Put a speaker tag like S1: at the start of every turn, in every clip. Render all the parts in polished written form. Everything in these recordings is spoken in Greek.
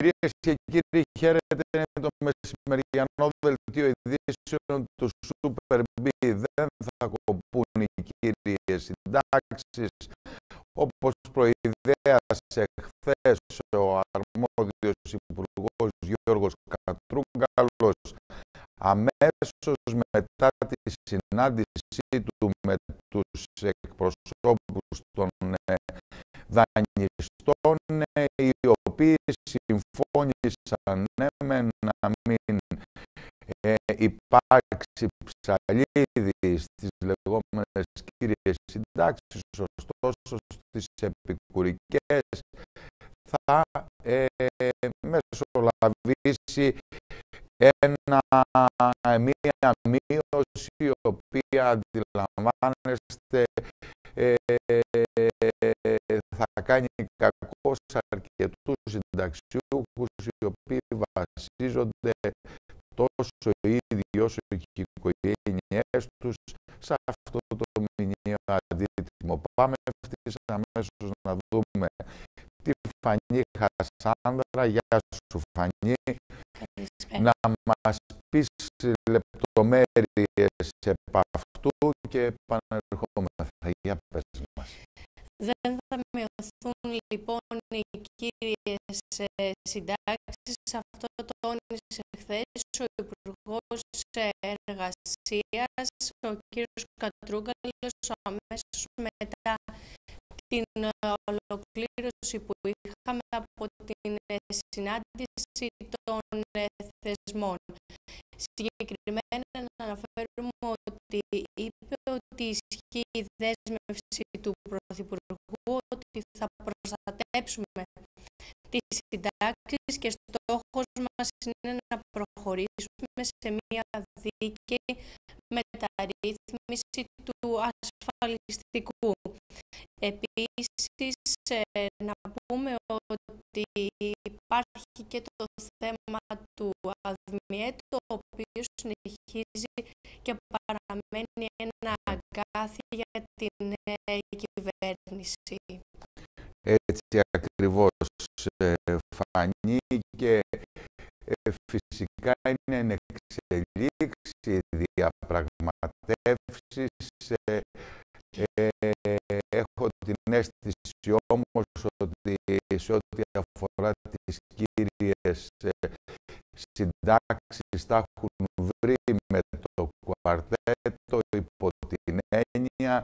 S1: Κυρίες και κύριοι, χαίρετε, είναι το μεσημεριανό δελτίο ειδήσεων του Super B. Δεν θα κοπούν οι κύριες συντάξεις, όπως προειδέασε χθες ο αρμόδιος υπουργός Γιώργος Κατρούγκαλος, αμέσως μετά τη συνάντησή του με τους εκπροσώπους των δανειστών, οι οποίοι συμφώνησαν να μην υπάρξει ψαλίδι στις λεγόμενες κύριες συντάξεις, ωστόσο στις επικουρικές θα μεσολαβήσει μία μείωση η οποία αντιλαμβάνεστε θα κάνει κακό σε αρκετούς συνταξιούχους, οι οποίοι βασίζονται τόσο οι ίδιοι όσο και οι οικογένειές τους σε αυτό το μηνιαίο αντίτιμο. Πάμε ευθύς αμέσως να δούμε τη Φανή Χασάνδρα. Γεια σου, Φανή. Να μας πεις λεπτομέρειες επ' αυτού και επανερχόμεθα. Για πες μας.
S2: Δεν θα μειωθούν λοιπόν οι κύριες συντάξεις. Αυτό το τόνισε χθες ο Υπουργός Εργασίας, ο κύριος Κατρούγκαλος, αμέσως μετά την ολοκλήρωση που είχαμε από την συνάντηση των θεσμών. Συγκεκριμένα να αναφέρουμε ότι είπε ότι ισχύει η δέσμευση του Πρωθυπουργού ότι θα προστατέψουμε τις συντάξεις και στόχος μας είναι να προχωρήσουμε σε μια δίκαιη μεταρρύθμιση του ασφαλιστικού. Επίσης, να πούμε ότι υπάρχει και το θέμα του ΑΔΜΙΕ, το οποίο συνεχίζει και παραμένει ένα αγκάθι για την κυβέρνηση.
S1: Έτσι ακριβώς, Φανή, και φυσικά είναι εν εξελίξη διαπραγματεύσεις. Έχω την αίσθηση όμως ότι σε ό,τι αφορά τις κύριες συντάξεις θα έχουν βρει με το κουαρτέτο υπό την έννοια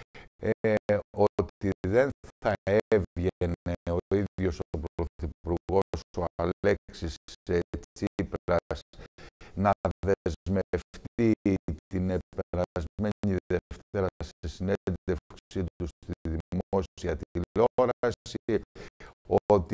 S1: ότι δεν θα έβγαινε ο ίδιος ο Πρωθυπουργός, ο Αλέξης Τσίπρας, να δεσμευτεί την περασμένη Δευτέρα σε συνέντευξή του στη δημόσια τηλεόραση ότι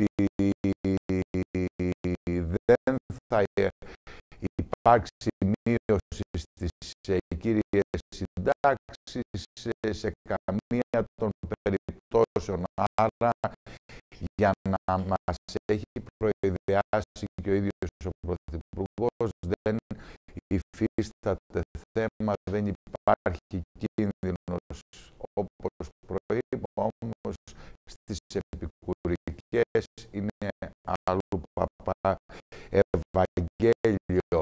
S1: δεν θα υπάρξει μείωση στις κύριες συντάξεις σε καμία των περιπτώσεων. Άρα, για να μας έχει προειδεάσει και ο ίδιος ο Πρωθυπουργός, δεν υφίσταται θέμα, δεν υπάρχει κίνδυνος, όπως προείπα, όμως στις επικουρικές είναι αλλού παπά Ευαγγέλιο.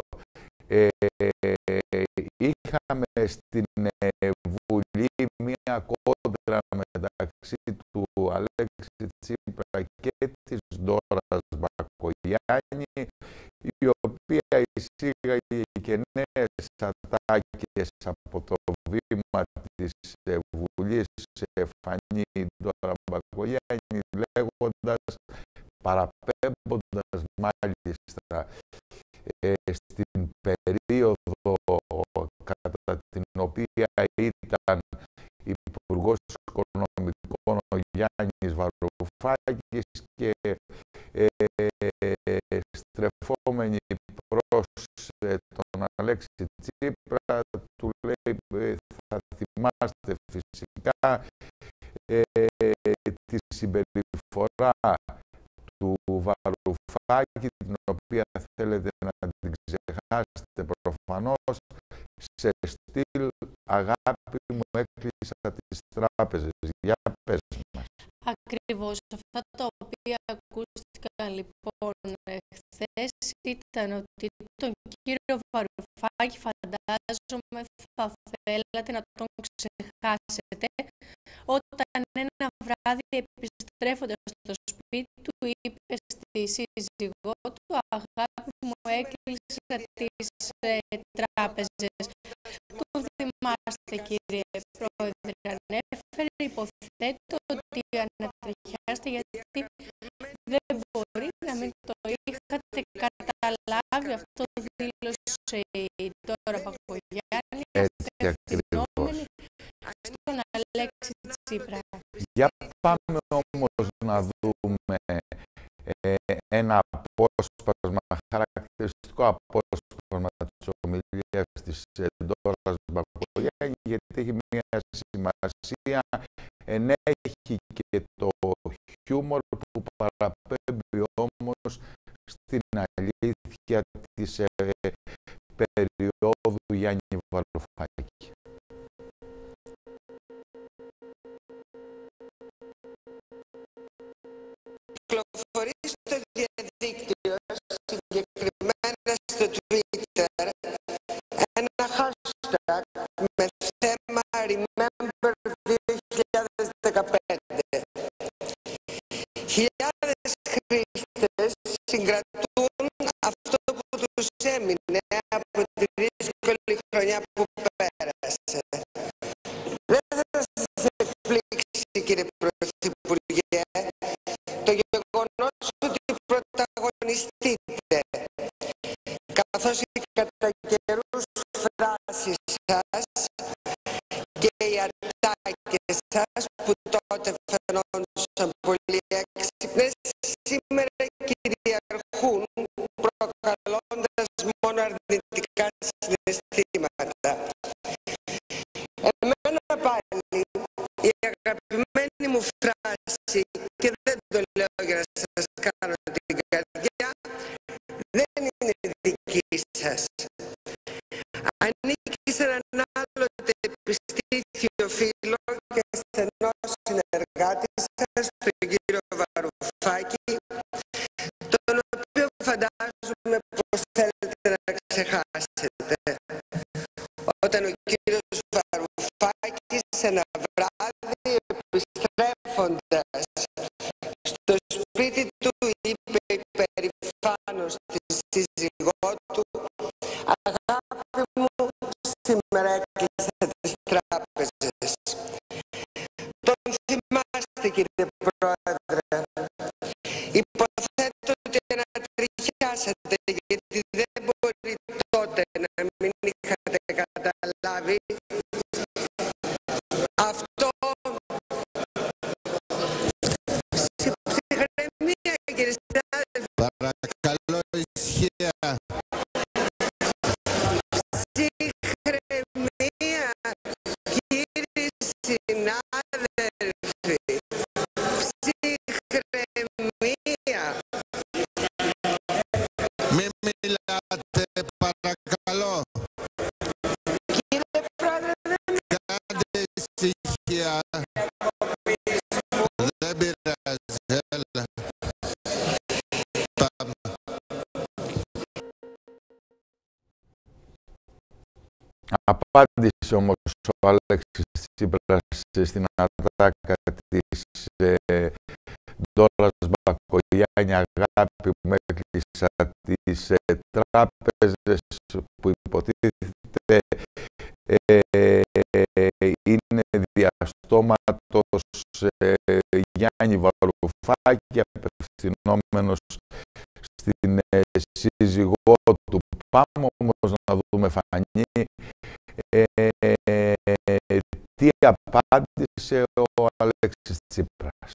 S1: Είχαμε στην Βουλή μία κόντρα μεταξύ του Αλέξη Τσίπρα και της Ντόρας Μπακογιάννη, η οποία εισήγαγε και νέες ατάκες από το βήμα της Βουλής σε Φανή Ντόρα Μπακογιάννη, λέγοντας, παραπέμποντας μάλιστα στην περίοδο κατά την οποία ήταν Υπουργός Οικονομικών ο Γιάννης Βαρουφάκης και στρεφόμενοι προς τον Αλέξη Τσίπρα, του λέει, θα θυμάστε φυσικά τη συμπεριφορά του Βαρουφάκη, την οποία θέλετε να την ξεχάσετε προφανώς, σε στυλ αγάπη μου έκλεισα τις τράπεζες. Για πες μας.
S2: Ακριβώς. Αυτά τα οποία ακούστηκαν λοιπόν θέση ήταν ότι τον κύριο Βαρουφάκη φαντάζομαι θα θέλατε να τον ξεχάσετε, όταν ένα βράδυ επιστρέφοντας στο σπίτι του είπε στη σύζυγό του «Αγάπη μου, έκλεισα τις τράπεζες». Το θυμάστε, κύριε Πρόεδρε, ανέφερε, υποθέτω ότι ανατριχιάστε γιατί δεν μπορεί να μην το είχατε καταλάβει. Αυτό δήλωσε η Ντόρα Μπακογιάννη, απευθυνόμενη στον Αλέξη Τσίπρα.
S1: Για πάμε όμως να δούμε ένα απόσπασμα, χαρακτηριστικό απόσπασμα της ομιλίας της Ντόρας Μπακογιάννη, γιατί έχει μια σημασία, ενέχει και το χιούμορ που παραπέμπει όμως στην αλήθεια της περίοδου Γιάννη Βαρουφάκη.
S3: Κυκλοφορεί στο διαδίκτυο, συγκεκριμένα στο Twitter, ένα hashtag με θέμα Remember 2015. Χιλιάδες χρήστες συγκρατούν αυτό που τους έμεινε από τη δύσκολη χρονιά που πέρασε. Δεν θα σας εκπλήξει, κύριε Πρωθυπουργέ, το γεγονός ότι πρωταγωνιστείτε, καθώς οι κατά καιρούς φράσεις σας και οι ατάκες σας που τότε φαινόντουσαν πολύ έξυπνες, σήμερα κυριαρχούν, προκαλώντας μόνο αρνητικά συναισθήματα. Εμένα πάλι η αγαπημένη μου φράση, και δεν το λέω για να σας κάνω την καρδιά, δεν είναι δική σας. Ανήκει σε έναν άλλοτε επιστήθιο φίλο και στενό συνεργάτη σας, τον κύριο Βαρουφάκη, τον οποίο φαντάζομαι πως θέλετε να ξεχάσετε. Όταν ο κύριος Βαρουφάκης ένα βράδυ, επιστρέφοντας στο σπίτι του, είπε υπερηφάνος στη σύζυγό του «Αγάπη μου, σήμερα έκλεισα τις τράπεζες». Τον θυμάστε, κύριε Πρόεδρε? Υποθέτω ότι ανατριχιάσατε, γιατί δεν μπορεί τότε να μην είχατε καταλάβει αυτό. Σε ψυχραιμία, κύριε συνάδελφε.
S1: Παρακαλώ, ησυχία.
S3: Ψυχραιμία, κύριοι συνάδελφοι. Ψυχραιμία.
S1: Μην μιλάτε, παρακαλώ.
S3: Κύριε Πρόεδρε,
S1: Κάντε ησυχία. Δεν πειράζει, έλα. Πάμε. Απάντησε όμως ο Αλέξης Τσίπρας στην ατάκα της Ντόρας Μπακογιάννη, αγάπη μου, έκλεισα τις τράπεζες, που υποτίθεται είναι διαστόματος Γιάννη Βαρουφάκη, απευθυνόμενος στην σύζυγό του. Πάμε όμως να δούμε, Φανή, τι απάντησε ο Αλέξης Τσίπρας.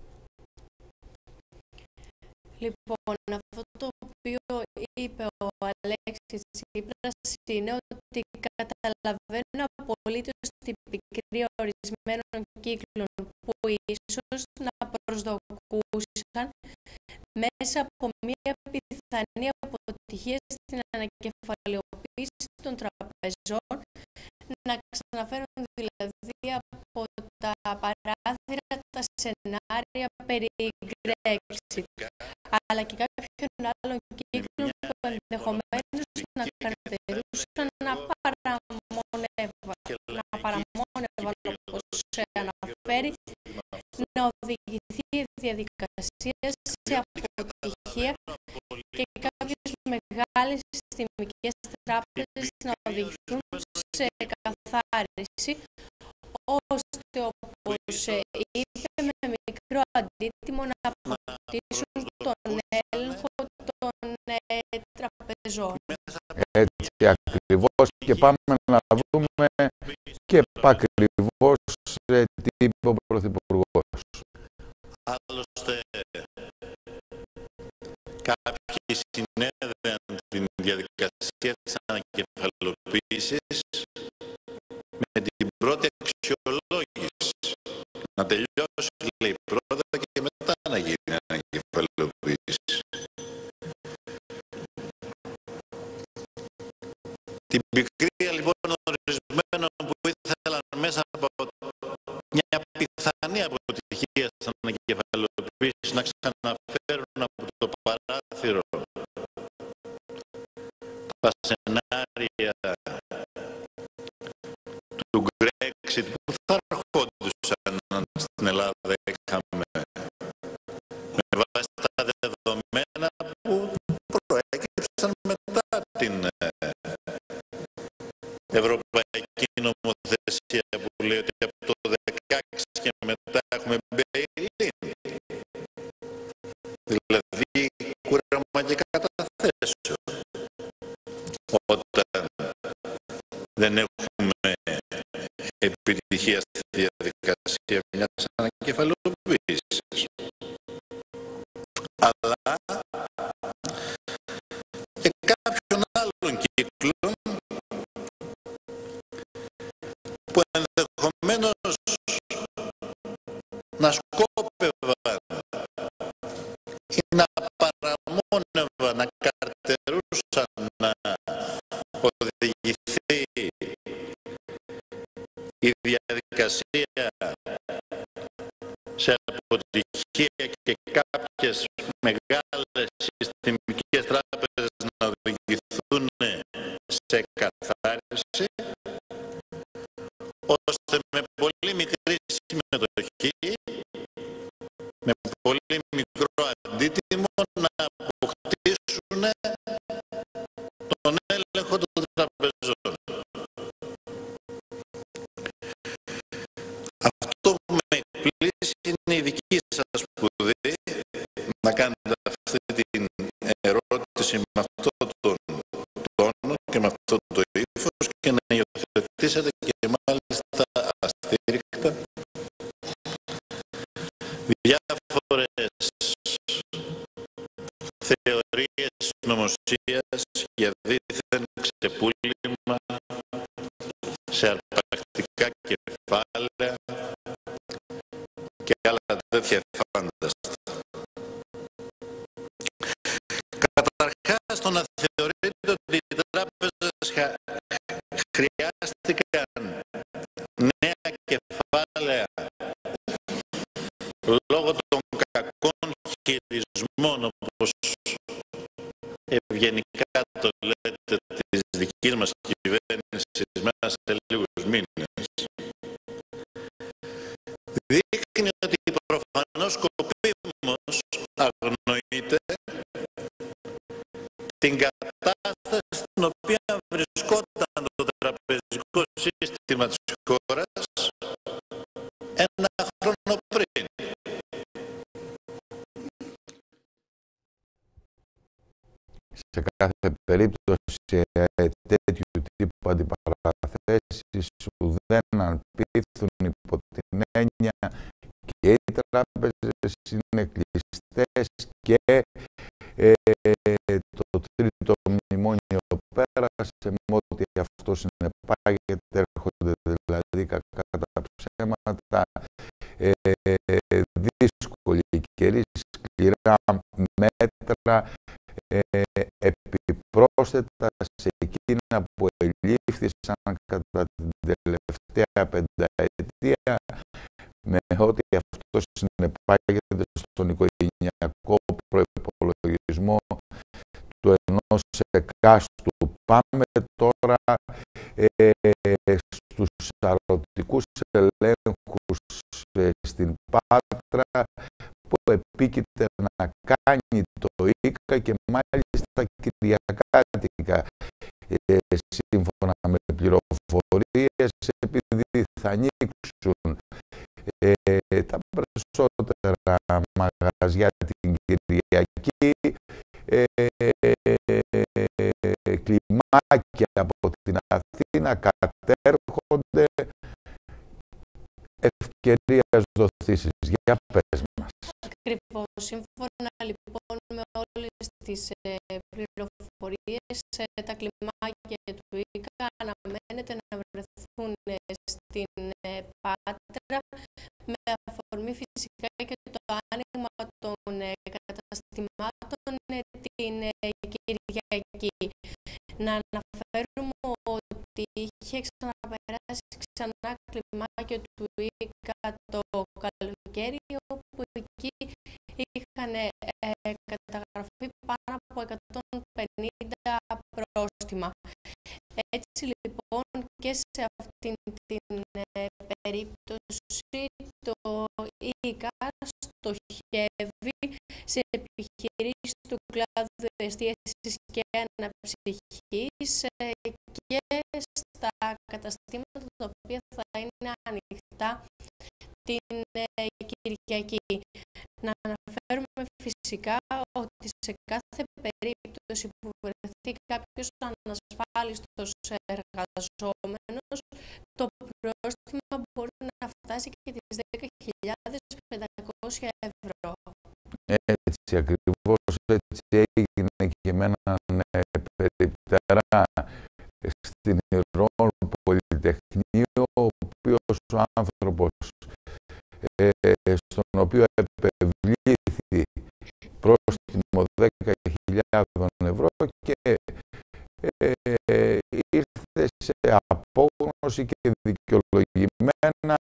S2: Λοιπόν, αυτό το οποίο είπε ο Αλέξης Τσίπρας είναι ότι καταλαβαίνω απολύτως την πικρία ορισμένων κύκλων που ίσως να προσδοκούσαν μέσα από μια πιθανή αποτυχία στην ανακεφαλαιοποίηση των τραπεζών να ξαναφέρουν δηλαδή από τα παράθυρα τα σενάρια περί Brexit, αλλά και κάποιων άλλων κύκλων διαδικασίας σε αποτυχία και κάποιες μεγάλες συστημικές τράπεζες να οδηγηθούν σε καθάριση, ώστε, όπως είπε, με μικρό αντίτιμο να αποκτήσουν τον έλεγχο των τραπεζών.
S1: Έτσι ακριβώς, και πάμε να δούμε και επακριβώς τι είπε ο Πρωθυπουργός.
S4: Άλλωστε, κάποιοι συνέδραν την διαδικασία της ανακεφαλοποίησης με την πρώτη αξιολόγηση. Να τελειώσει, λέει, πρώτα και μετά να γίνει ανακεφαλοποίηση. Την πικρία λοιπόν ορισμένων που ήθελαν μέσα από μια πιθανή αποτυχία στην ανακεφαλοποίηση να ξαναφέρουν από το παράθυρο τα σενάρια του Brexit που θα ερχόντουσαν στην Ελλάδα, είχαμε με βάση τα δεδομένα που προέκυψαν μετά την ευρωπαϊκή νομοθεσία που λέει ότι από το 2016 και μετά έχουμε bail-in. Δηλαδή κούραμα και καταθέσεων. Όταν δεν έχουμε επιτυχία στη διαδικασία μιας ανακεφαλοποίησης. Αλλά και κάποιον άλλον κύκλο που ενδεχομένως να σκόπευαν ή να παραμόνευαν, να καρτερούσαν να οδηγηθεί η διαδικασία σε αποτυχία και κάποιες μεγάλες συστημικές τράπεζες να οδηγηθούν σε καθάριση, ώστε με πολύ μικρή συμμετοχή, με πολύ μικρό αντίτιμο να αποκτήσουν τον έλεγχο των τραπεζών. Αυτό που με εκπλήσει είναι η δική σας σπουδή να κάνετε αυτή την ερώτηση με αυτόν τον τόνο και με αυτό το ύφος και να υιοθετήσετε και μάλιστα αστήρικτα διάφορες θεωρίες νομοσίας για δίθεν ξεπούλημα σε αρπακτικά κεφάλαια και άλλα τέτοια φάνταστα. Καταρχάς, το να θεωρείτε ότι οι τράπεζες χρειάστηκαν νέα κεφάλαια λόγω των κακών χειρισμών, όπως ευγενικά το λέτε, της δικής μας κυβέρνησης μέσα σε λίγους μήνες, δείχνει ότι προφανώς σκοπίμως αγνοείται την κατάσταση στην οποία βρισκόταν το τραπεζικό σύστημα της χώρας ένα χρόνο πριν.
S1: Σε κάθε περίπτωση τέτοιου τύπου αντιπαραθέσεις δεν ανπείθουν υπό την έννοια και οι τράπεζες είναι κλειστές και το τρίτο μνημόνιο πέρασε με ό,τι αυτό συνεπάγεται, έρχονται δηλαδή κακά τα ψέματα, δύσκολοι καιροί, σκληρά μέτρα, επιπρόσθετα σε εκείνα που ελήφθησαν κατά την τελευταία πενταετία, με ό,τι αυτό συνεπάγεται στον οικογενειακό προϋπολογισμό του ενός εκάστου. Πάμε τώρα στους σαρωτικούς ελέγχους στην Πάτρα, που επίκειται να κάνει το ΙΚΑ και μάλιστα κυριακάτικα, σύμφωνα με πληροφορίες, επειδή θα ανοίξουν τα περισσότερα μαγαζιά την Κυριακή, κλιμάκια από την Αθήνα κατέρχονται, ευκαιρίας δοθήσεις. Για πες μας.
S2: Ακριβώς. Σύμφωνα λοιπόν με όλες τις πληροφορίες, τα κλιμάκια του ΙΚΑ αναμένεται να βρεθούν στην Πάτρα, με αφορμή φυσικά και το άνοιγμα των καταστημάτων την Κυριακή. Να αναφέρουμε ότι είχε ξαναπεράσει ξανά κλιμάκια του ΙΚΑ το καλοκαίρι, όπου εκεί είχαν καταγραφεί πάνω από 150 πρόστιμα. Έτσι λοιπόν και σε αυτήν την περίπτωση το ΙΚΑ στοχεύει σε επιχειρήσεις του κλάδου εστίασης και αναψυχής και στα καταστήματα τα οποία θα είναι ανοιχτά την Κυριακή. Να αναφέρουμε φυσικά ότι σε κάθε περίπτωση που βρεθεί κάποιος ανασφάλιστος εργαζόμενος, το πρόστιμο μπορεί να φτάσει και τις 10.500 ευρώ.
S1: Έτσι ακριβώς, έτσι έγινε και με έναν περιπτερά στην Ηρών Πολυτεχνείο, ο οποίος ο άνθρωπος στον οποίο επευλήθη πρόστιμο 10.000 ευρώ και ήρθε σε απόγνωση και δικαιολογημένα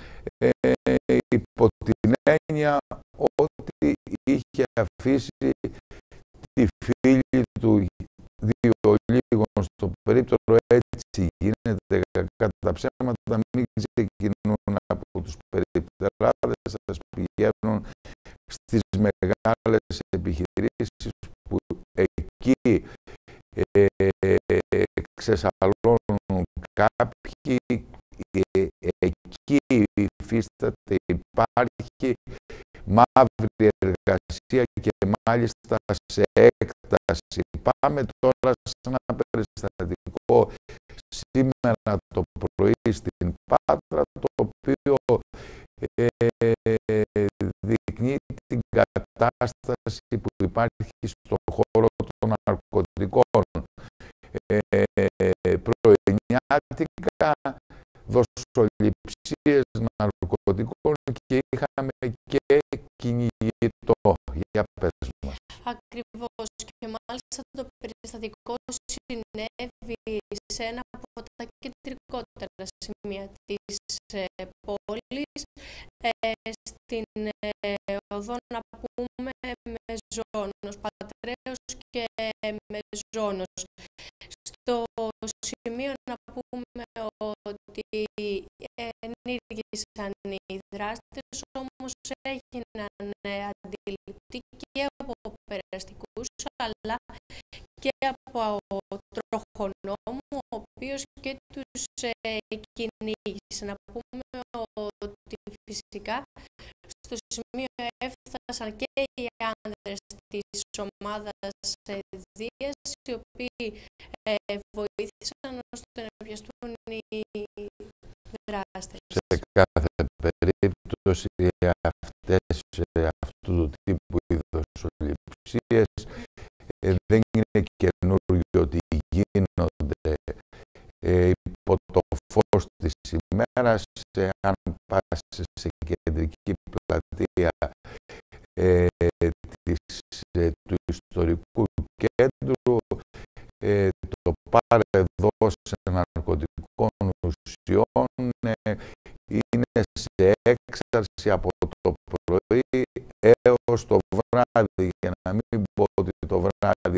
S1: υπό την έννοια ότι είχε αφήσει τη φίλη του δύο λίγων στο περίπτωρο. Έτσι γίνεται κατά ψέματα, μην ξεκινούν από τους περιπτεράδες, σας πηγαίνουν στις μεγάλες επιχειρήσεις που εκεί ξεσαλώνουν κάποιοι, εκεί υφίσταται, υπάρχει μαύρη εργασία και μάλιστα σε έκταση. Πάμε τώρα σε ένα περιστατικό σήμερα το πρωί στην Πάτρα, το οποίο δεικνύει την κατάσταση που υπάρχει στον χώρο των ναρκωτικών. Πρωινιάτικα, δοσοληψίες ναρκωτικών και είχαμε και κυνηγητό. Για πες μας.
S2: Ακριβώς, και μάλιστα το περιστατικό συνέβη σε ένα από τα κεντρικότερα σημεία της πόλης, στην οδό να πούμε Μεζόνος, Πατρέως και Μεζόνος. Στο σημείο να πούμε ότι ενήργησαν οι δράστες, όμως έγιναν αντιληπτοί και από περαστικούς αλλά και από τροχονόμο, ο οποίος και τους κυνήγησε. Να πούμε ότι φυσικά στο σημείο έφτασαν και οι άνδρες της ομάδας Δίας, οι οποίοι βοήθησαν ώστε να πιαστούν οι δράστες.
S1: Σε κάθε περίπτωση αυτού του τύπου οι δοσοληψίες δεν είναι καινούργιο ότι γίνονται υπό το φως της ημέρας. Αν πας σε κεντρική πλατεία του ιστορικού κέντρου, το πάρε δώσε ναρκωτικών ουσιών είναι σε έξαρση από το πρωί έως το βράδυ, για να μην πω ότι το βράδυ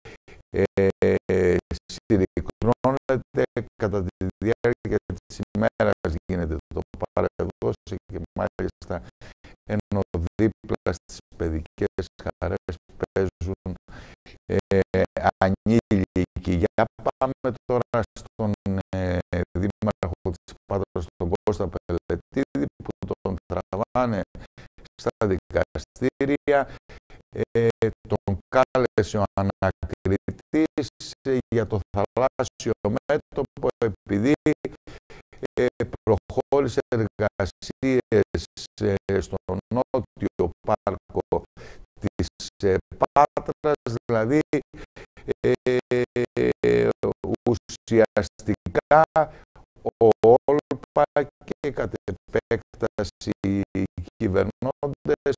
S1: συρρυκνώνεται, κατά τη διάρκεια της ημέρας γίνεται το πάρε δώσε, και μάλιστα ενώ δίπλα στις μερικές χαρές παίζουν ανήλικοι. Για πάμε τώρα στον δήμαρχο της Πάτρας, τον Κώστα Πελετίδη, που τον τραβάνε στα δικαστήρια. Τον κάλεσε ο ανακριτής για το θαλάσσιο μέτωπο, επειδή προχώρησε εργασίες στο νότιο πάρκο της Πάτρας, δηλαδή ουσιαστικά ο Όλπα και κατ' επέκταση οι κυβερνώντες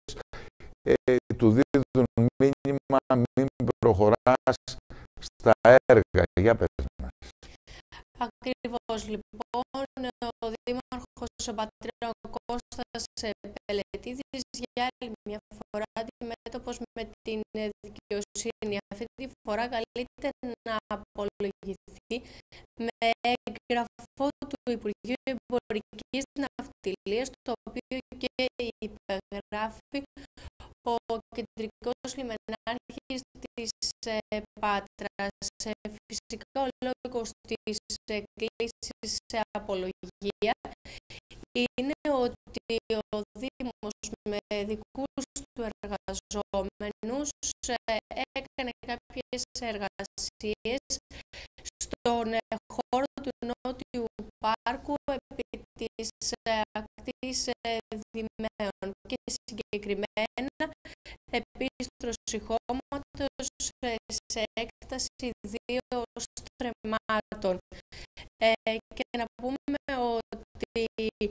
S1: του δίδουν μήνυμα μην προχωράς στα έργα. Για πες μας.
S2: Ακριβώς, λοιπόν, ο Δήμαρχος Πατρών Κώστας Πελετίδης για άλλη μια φορά αντιμέτωπος με την δικαιοσύνη. Αυτή τη φορά καλείται να απολογηθεί με έγγραφο του Υπουργείου Εμπορικής Ναυτιλίας, το οποίο και υπεγράφει ο κεντρικός λιμενάρχης της Πάτρας. Φυσικά ο λόγος της κλήσης σε απολογία είναι ότι ο Δήμος με δικούς του εργαζόμενους έκανε κάποιες εργασίες στον χώρο του Νότιου Πάρκου επί της ακτής Δημαίων και συγκεκριμένα επίστρωση χώματος σε έκταση 2 στρεμμάτων. Και να πούμε ότι,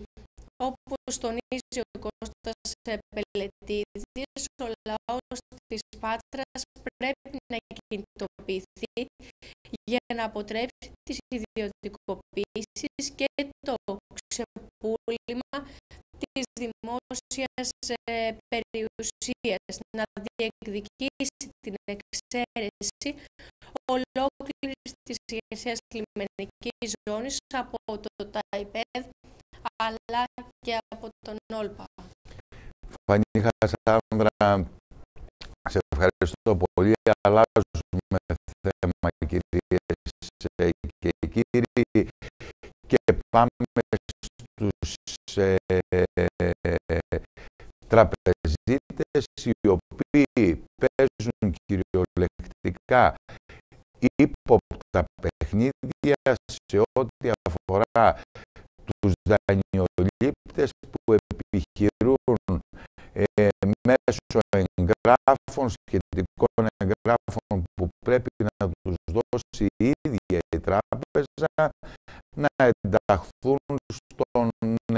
S2: όπως τονίζει ο Κώστας Πελετίδης, ο λαός της Πάτρας πρέπει να κινητοποιηθεί για να αποτρέψει τις ιδιωτικοποίησεις και το ξεπούλημα της δημόσιας περιουσίας, να διεκδικήσει την εξαίρεση ολόκληρης της ηγεσίας λιμενικής ζώνης από το ΤΑΙΠΕΔ αλλά και από τον Όλπα.
S1: Φανή Χασάνδρα, σε ευχαριστώ πολύ. Αλλάζουμε θέμα, κυρίες και κύριοι, και πάμε στους τραπεζίτες, οι οποίοι παίζουν κυριολεκτικά ύποπτα παιχνίδια σε ό,τι αφορά τους δανειολήπτες που επιχειρούν μέσω εγγράφων, σχετικών εγγράφων που πρέπει να τους δώσει η ίδια η τράπεζα, να ενταχθούν στον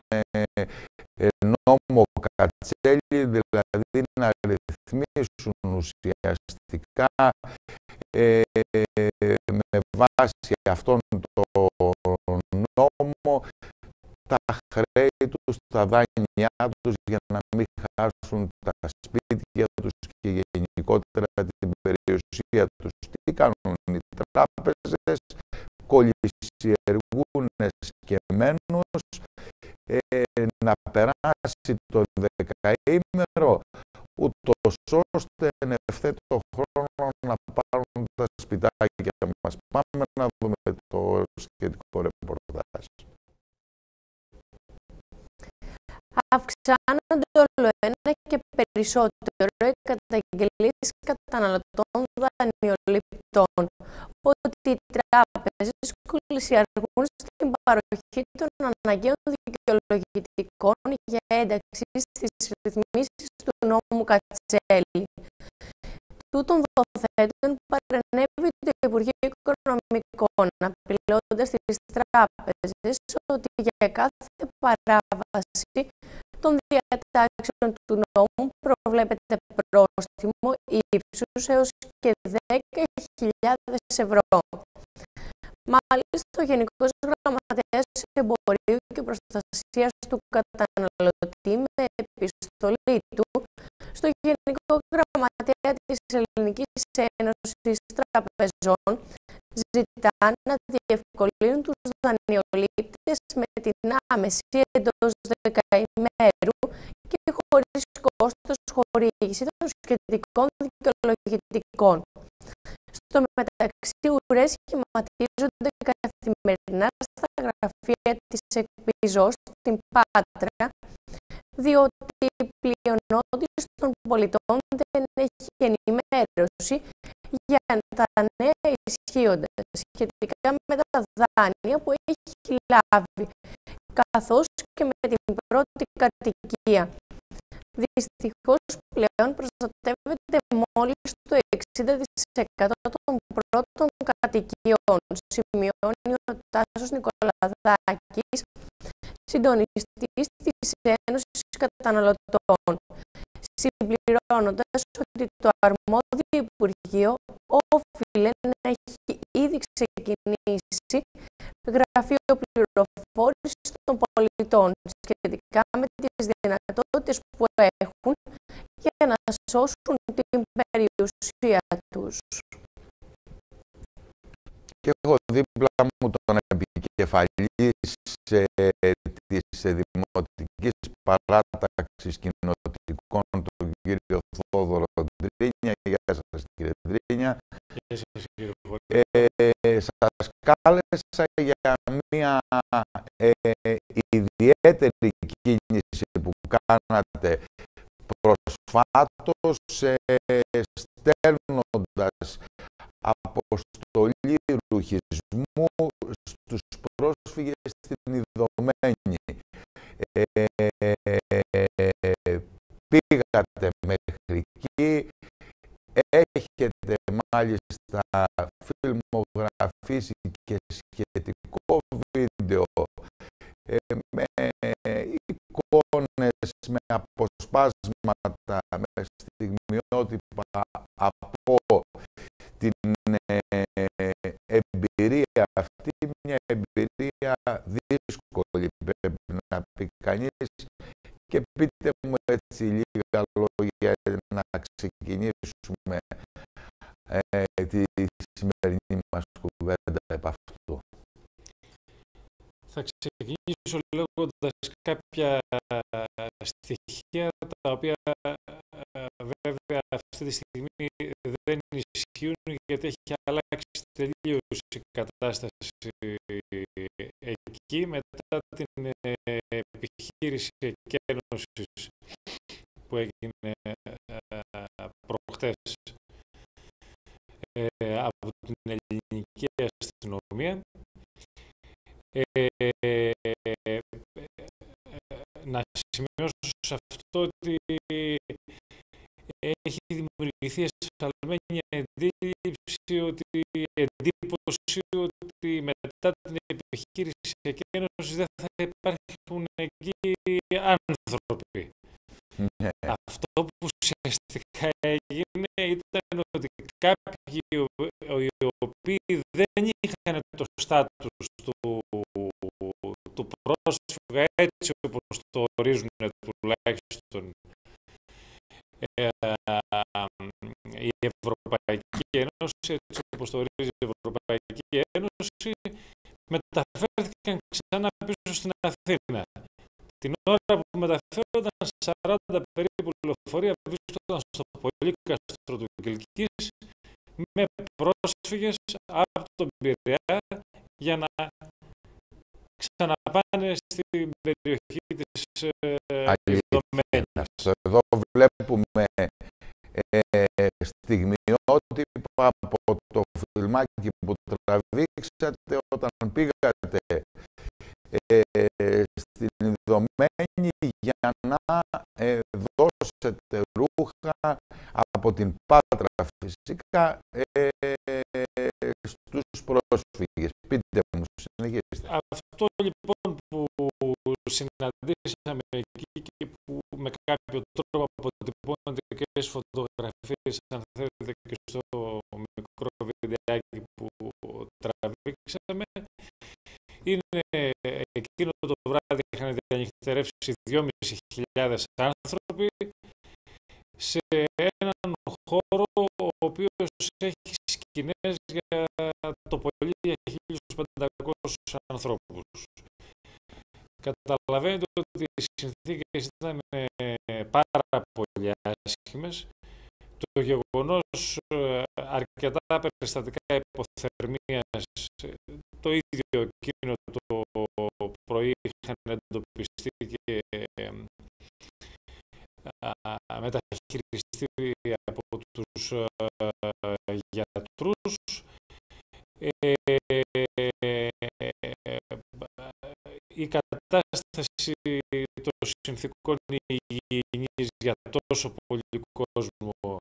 S1: νόμο Κατσέλη, δηλαδή να ρυθμίσουν ουσιαστικά με βάση αυτόν τον νόμο τα χρέη τους, τα δάνειά τους, για να μην χάσουν τα σπίτια τους και γενικότερα την περιουσία τους. Τι κάνουν οι τράπεζες? Κολυσιεργούν εσκεμμένους να περάσει το δεκαήμερο, ούτως ώστε εν ευθέτω χρόνο να πάρουν τα σπιτάκια μας. Πάμε να δούμε το σχετικό ρεπορτάζ.
S2: Αυξάνονται όλο ένα και περισσότερο οι καταγγελίες καταναλωτών δανειοληπτών ότι οι τράπεζες κολυσιεργούν στην παροχή των αναγκαίων δικαιολογητικών για ένταξη στις ρυθμίσεις του νόμου Κατσέλη. Τούτων δοθέτων παρενέβη το Υπουργείο Οικονομικών, απειλώντας τις τράπεζες ότι για κάθε παράβαση των διατάξεων του νόμου προβλέπεται πρόστιμο ύψους έως και 10.000 ευρώ. Μάλιστα, ο Γενικός Γραμματέας Εμπορίου και Προστασίας του Καταναλωτή, με επιστολή του στο Γενικό Γραμματέα της Ελληνικής Ένωσης Τραπεζών, ζητά να διευκολύνουν τους δανειολήπτες με την άμεση εντός 10 ημέρου και χωρίς κόστος χορήγηση των σχετικών δικαιολογητικών. Στο μεταξύ, ουρές σχηματίζονται καθημερινά στα γραφεία της ΕΚΠΙΖΟ στην Πάτρα, διότι η πλειονότητα των πολιτών δεν έχει ενημέρωση για τα νέα ισχύοντα σχετικά με τα δάνεια που έχει λάβει, καθώς και με την πρώτη κατοικία. Δυστυχώς, πλέον προστατεύεται μόλις το 60% των πρώτων κατοικιών, σημειώνει ο Τάσος Νικολαδάκης, συντονιστής της Ένωσης Καταναλωτών, συμπληρώνοντας ότι το αρμόδιο Υπουργείο όφιλε να έχει ήδη ξεκινήσει γραφείο πληροφόρησης των πολιτών σχετικά με τις δυνατότητες που έχουν για να σώσουν την περιουσία τους.
S1: Και έχω δίπλα μου τον επικεφαλής της Δημοτικής Παράταξης Κοινοτικών, τον κύριο Θόδωρο Ντρίνια. Γεια σας, κύριε Ντρίνια. Σας κάλεσα για μια ιδιαίτερη κίνηση που κάνατε προσφάτως, στέλνοντας αποστολή ρουχισμού στους πρόσφυγες στην Ιδωμένη. Πήγατε μέχρι εκεί, έχετε μάλιστα φιλμογραφήσει και σχετικό βίντεο με εικόνες, με αποσπάσματα, με στιγμιότυπα από την εμπειρία αυτή, μια εμπειρία δύσκολη πρέπει να πει κανείς. Και πείτε μου έτσι λίγα λόγια να ξεκινήσουμε τη σημερινή μας κουβέντα επ' αυτού.
S5: Θα ξεκινήσω λέγοντας κάποια στοιχεία τα οποία βέβαια αυτή τη στιγμή δεν ισχύουν, γιατί έχει αλλάξει τελείως η κατάσταση εκεί μετά την επιχείρηση εκένωσης που έγινε προχτές από την ελληνική αστυνομία. Να σημειώσω σε αυτό ότι έχει δημιουργηθεί εσφαλμένη εντύπωση ότι μετά την επιχείρηση εκένωσης δεν θα υπάρχουν εκεί άνθρωποι. Αυτό που ουσιαστικά έγινε ήταν ότι κάποιοι οι οποίοι δεν είχαν το στάτους του πρόσφυγα, έτσι όπως το ορίζουν τουλάχιστον η Ευρωπαϊκή Ένωση, έτσι όπως το ορίζει η Ευρωπαϊκή Ένωση, μεταφέρθηκαν ξανά πίσω στην Αθήνα. Την ώρα που μεταφέρονταν, 40 περίπου λεωφορεία βρίσκονταν στο πολύκαστρο του Κιλκής με πρόσφυγες από τον Πειραιά για να ξαναπάνε στην περιοχή της Ιδωμένης.
S1: Εδώ βλέπουμε στιγμιότυπα από το φιλμάκι που τραβήξατε όταν πήγατε στην Ιδωμένη για να δώσετε ρούχα από την Πάτρα φυσικά στους πρόσφυγες. Πείτε μου, συνεχίστε.
S5: Αυτό λοιπόν που συναντήσαμε εκεί και που με κάποιο τρόπο αποτυπώνεται και στις φωτογραφίες, αν θέλετε, και στο μικρό βιντεάκι που τραβήξαμε, είναι εκείνο το βράδυ είχαν διανυχτερεύσει 2.500 άνθρωποι σε έναν χώρο ο οποίος έχει σκηνές για το πολύ για 1.500 ανθρώπους. Καταλαβαίνετε ότι οι συνθήκες ήταν πάρα πολύ άσχημες. Το γεγονός αρκετά περιστατικά υποθερμίας το ίδιο εκείνο το πρωί είχαν εντοπιστεί και μεταχειριστεί από τους γιατρούς. Η κατάσταση των συνθηκών υγιεινής για τόσο πολύ κόσμο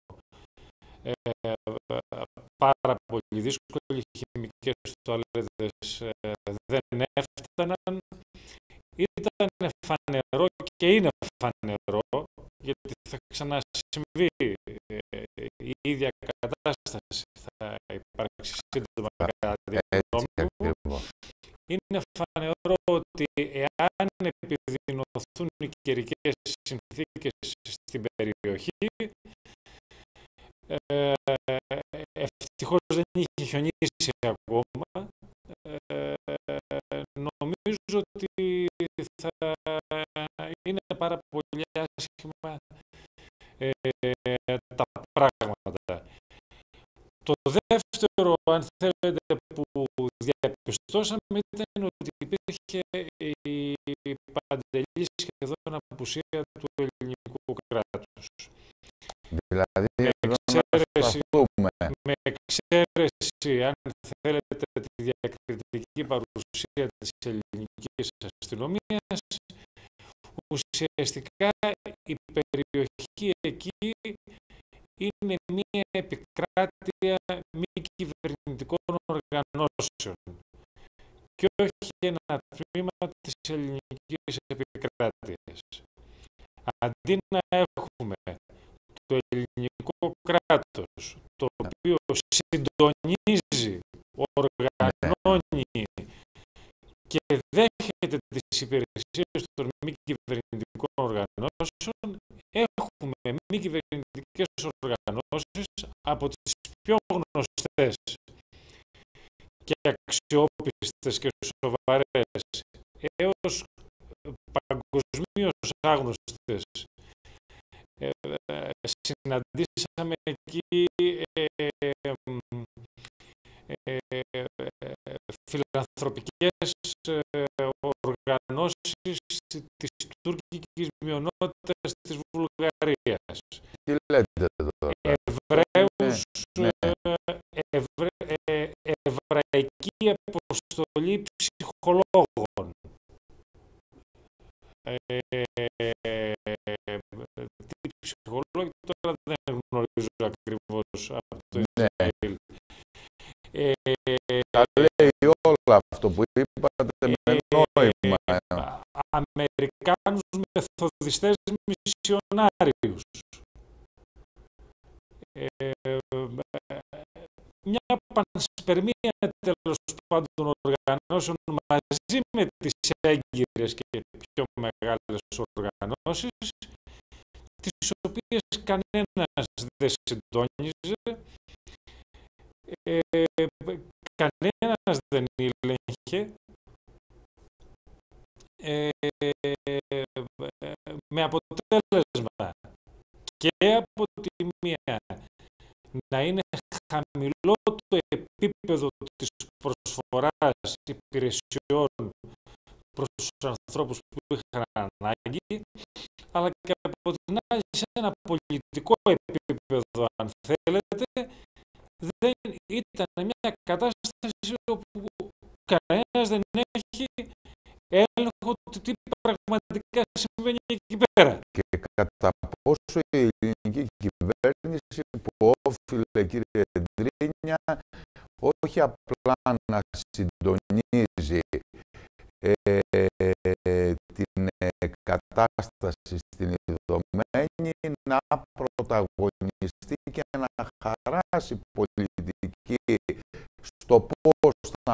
S5: πάρα πολύ δύσκολη, οι χημικές τουαλέτες δεν έφταναν. Ήταν φανερό και είναι φανερό, γιατί θα ξανασυμβεί η ίδια κατάσταση, θα υπάρξει σύντομα κατά τη γνώμη μου. Είναι φανερό ότι εάν επιδεινωθούν οι καιρικές συνθήκες στην περιοχή, ευτυχώς δεν είχε χιονίσει ακόμα, νομίζω ότι θα είναι πάρα πολύ άσχημα τα πράγματα. Το δεύτερο, αν θέλετε, που διαπιστώσαμε ήταν ότι υπήρχε η παντελή σχεδόν απουσία του ελληνικού κράτους.
S1: Δηλαδή,
S5: με εξαίρεση, αν θέλετε, τη διακριτική παρουσία της ελληνικής αστυνομίας, ουσιαστικά η περιοχή εκεί είναι μία επικράτεια μη κυβερνητικών οργανώσεων και όχι ένα τμήμα της ελληνικής επικράτειας. Αντί να έχουμε το ελληνικό κράτος, το οποίο συντονίζει, οργανώνει και δέχεται τις υπηρεσίες των μη κυβερνητικών οργανώσεων, έχουμε μη κυβερνητικές οργανώσεις από τις πιο γνωστές και αξιόπιστες και σοβαρές έως παγκοσμίως άγνωστες. Συναντήσαμε εκεί φιλανθρωπικές οργανώσεις της τουρκικής μειονότητας της Βουλγαρίας.
S1: Τι λέτε εδώ?
S5: Εβραίους, εβραϊκή αποστολή ψυχολόγων. Τι ψυχολόγοι τώρα δεν γνωρίζω ακριβώς από το Ισραήλ.
S1: Τα λέει όλα αυτό που είπατε με νόημα.
S5: Αμερικάνους μεθοδιστές μισιονάριους. Μια πανσπερμία τέλος πάντων οργανώσεων μαζί με τις έγκυρες και πιο μεγάλες οργανώσεις, τις οποίες κανένας δεν συντόνιζε, κανένας δεν έλεγχε, με αποτέλεσμα και από τη μία να είναι χαμηλό το επίπεδο της προσφοράς υπηρεσιών προς τους ανθρώπους που είχαν ανάγκη, αλλά και από την άλλη σε ένα πολιτικό επίπεδο, αν θέλετε, δεν ήταν μια κατάσταση όπου κανένας δεν έχει έλεγχο του τι πραγματικά συμβαίνει εκεί πέρα.
S1: Και κατά πόσο η ελληνική κυβέρνηση που όφιλε, κύριε Ντρίνια, όχι απλά να συντονίζει την κατάσταση στην ειδωμένη, να πρωταγωνιστεί και να χαράσει πολιτική στο πώς θα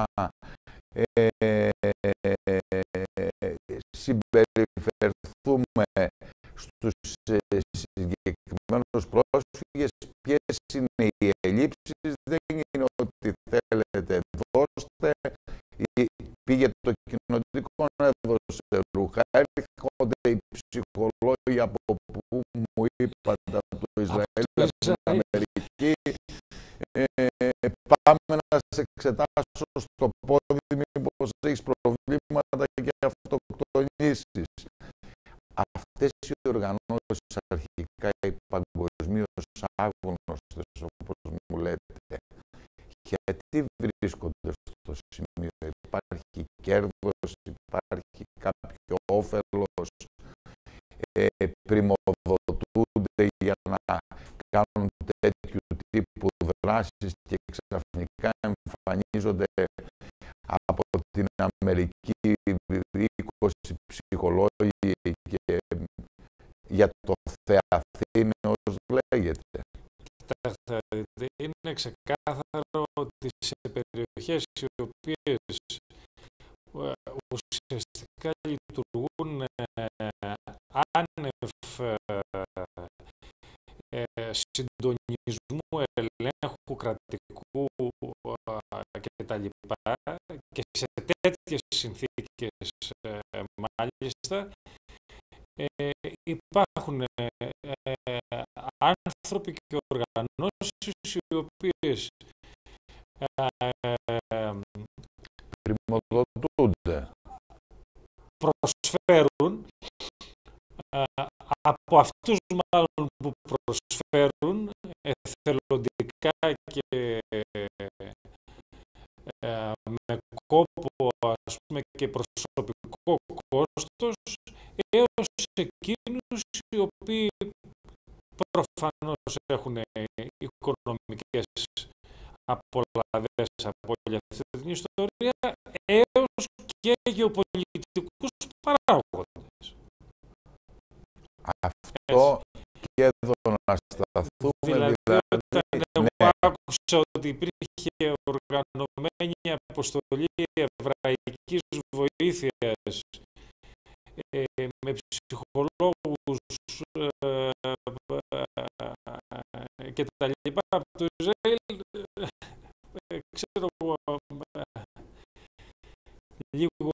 S1: συμπεριφερθούμε στους συγκεκριμένους πρόσφυγες, ποιες είναι οι ελλείψεις, δεν είναι ότι θέλετε δώστε, πήγε το κοινοτικό, έδωσε ρούχα, έρχονται οι ψυχολόγοι από πού είπατε από το Ισραήλ, από την Αμερική. Πάμε να σε εξετάσω στο πόδι μήπως έχεις προβλήματα και αυτοκτονήσεις. Αυτές οι οργανώσεις αρχικά, οι παγκοσμίως άγνωστες, όπως μου λέτε, γιατί βρίσκονται στο σημείο? Υπάρχει κέρδος, υπάρχει κάποιο όφελος, πριμοδοτούνται για να κάνουν τέτοιου τύπου δράσεις και ξαφνικά εμφανίζονται από την Αμερική 20 ψυχολόγοι και για το Θεαθήνεος λέγεται.
S5: Κοιτάξτε, είναι ξεκάθαρο ότι σε περιοχές οι οποίες ουσιαστικά λειτουργούν άνευ συντονισμού, ελέγχου κρατικού κτλ. Και σε τέτοιες συνθήκες μάλιστα υπάρχουν άνθρωποι και οργανώσεις οι οποίες
S1: πριμοδοτούνται,
S5: προσφέρουν, από αυτούς μάλλον που προσφέρουν εθελοντικά και με κόπο, ας πούμε, και προσωπικό κόστος, έως εκείνους οι οποίοι προφανώς έχουν οικονομικές απολαβές από όλη αυτή την ιστορία, έως και γεωπολιτικούς παράγοντες.
S1: Αυτό και εδώ να σταθούμε,
S5: Δηλαδή, όταν εγώ
S1: ναι.
S5: άκουσα ότι υπήρχε οργανωμένη αποστολή εβραϊκής βοήθειας με ψυχολόγους και τα λοιπά από το Ισραήλ, ξέρω εγώ, λίγο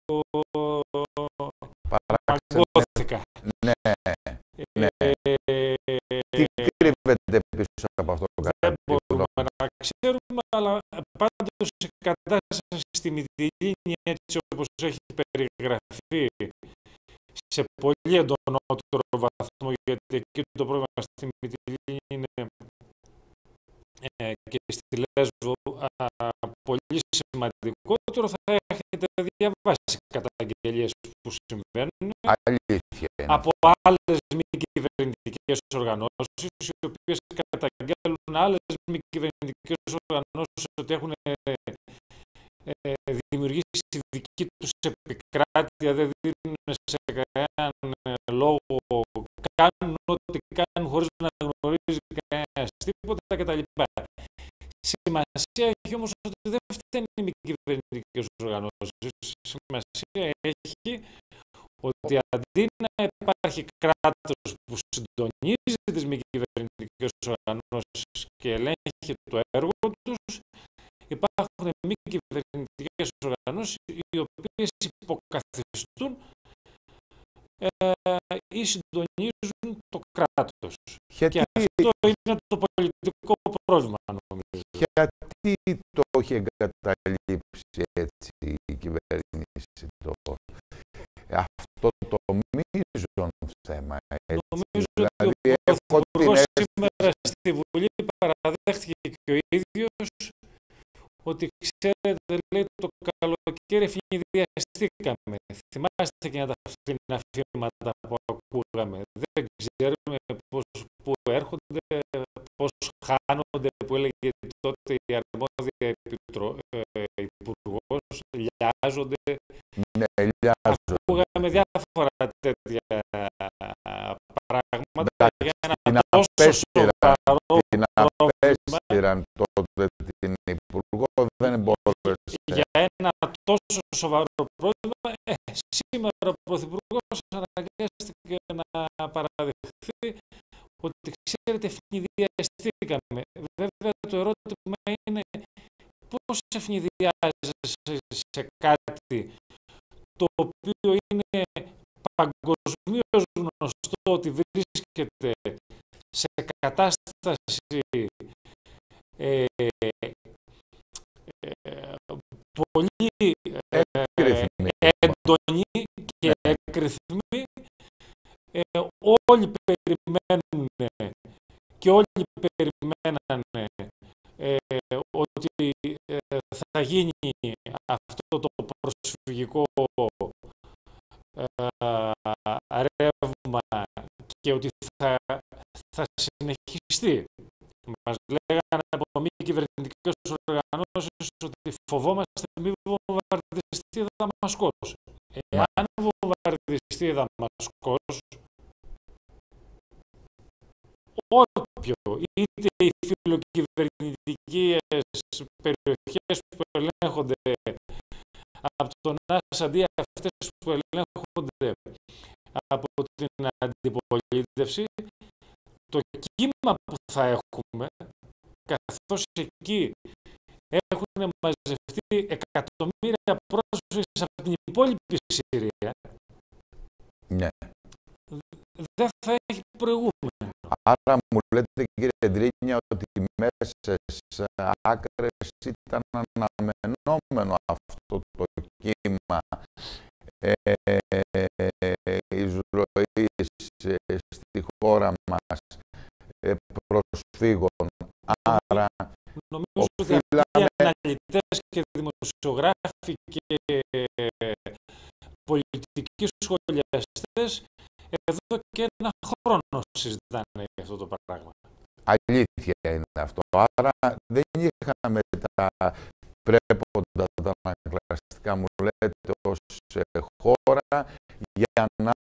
S5: παγκώθηκα.
S1: Ναι, ναι. Τι κρύβεται πίσω από αυτό?
S5: Δεν μπορούμε να ξέρουμε, αλλά πάντως η κατάσταση στη Μυτιλήνη, έτσι όπως έχει περιγραφεί, σε πολύ εντονότερο βαθμό, γιατί εκεί το πρόβλημα στη Μυτιλήνη είναι και στη Λέσβο πολύ σημαντικότερο. Θα έχετε διαβάσει καταγγελίες που συμβαίνουν από άλλες μη κυβερνητικές οργανώσεις, οι οποίες καταγγέλνουν άλλες μη κυβερνητικές οργανώσεις ότι έχουν δημιουργήσει τη δική τους επικράτεια, δεν δίνουν σε κανέναν λόγο, κάνουν ό,τι κάνουν χωρίς να γνωρίζει κανένας τίποτα κτλ. Σημασία έχει όμως ότι δεν φταίνουν οι μη κυβερνητικές οργανώσεις. Σημασία έχει ότι αντί να υπάρχει κράτος που συντονίζει τις μη κυβερνητικές οργανώσεις και ελέγχει το έργο τους, υπάρχουν μη κυβερνητικές οργανώσεις οι οποίες υποκαθιστούν ή συντονίζουν το κράτος. Και αυτό είναι το πολιτικό πρόβλημα, νομίζω.
S1: Γιατί το έχει εγκαταλείψει έτσι η κυβέρνηση αυτό το μείζον θέμα?
S5: Νομίζω ότι ο Πρωθυπουργός σήμερα στη Βουλή παραδέχτηκε και ο ίδιος ότι, ξέρετε, λέει, το καλοκαίρι ευνηδιαστήκαμε. Θυμάστε και τα αφήματα που ακούγαμε. Δεν ξέρουμε πού έρχονται, πώς χάνονται, που έλεγε τότε η αρμόδια υπουργός, λιάζονται.
S1: Ναι, λιάζονται.
S5: Ακούγαμε διάφορα τέτοια πράγματα για ένα τόσο σοβαρό
S1: την απέστηραν τότε την υπουργό, δεν μπόρεσε.
S5: Για ένα τόσο σοβαρό πρόβλημα, σήμερα ο Πρωθυπουργός αναγκάστηκε να παραδεχθεί ότι, ξέρετε, ευνηδιαστήκαμε. Βέβαια, το ερώτημα είναι πώς ευνηδιάζεσαι σε κάτι το οποίο είναι παγκοσμίως γνωστό ότι βρίσκεται σε κατάσταση πολύ έντονη και έκρηθμη. Όλοι περιμένουν και όλοι περιμένανε ότι θα γίνει αυτό το προσφυγικό ρεύμα και ότι θα συνεχιστεί. Μας λέγανε από μη κυβερνητικές οργανώσεις ότι φοβόμαστε μη βομβαρδιστεί η Δαμασκός. Εάν βομβαρδιστεί η Δαμασκός, όποιο, είτε οι φιλοκυβερνητικές περιοχές που ελέγχονται από τον Άσαντ ή αυτές που ελέγχονται από την αντιπολίτευση, το κύμα που θα έχουμε, καθώς εκεί έχουν μαζευτεί εκατομμύρια πρόσφυγες από την υπόλοιπη Συρία,
S1: ναι,
S5: δεν θα έχει προηγούμενο.
S1: Άρα μου λέτε, κύριε Ντρίνια, ότι μέσα στις άκρες ήταν αναμενόμενο αυτό το κύμα εισρωής στη χώρα μας προσφύγων. Άρα
S5: νομίζω ότι οι αναλυτές και δημοσιογράφοι και πολιτικοί σχολιαστές εδώ και ένα χρόνο συζητάνε αυτό το πράγμα.
S1: Αλήθεια είναι αυτό. Άρα δεν είχαμε τα πρέποντα, τα ανακλαστικά, μου λέτε, ως χώρα για να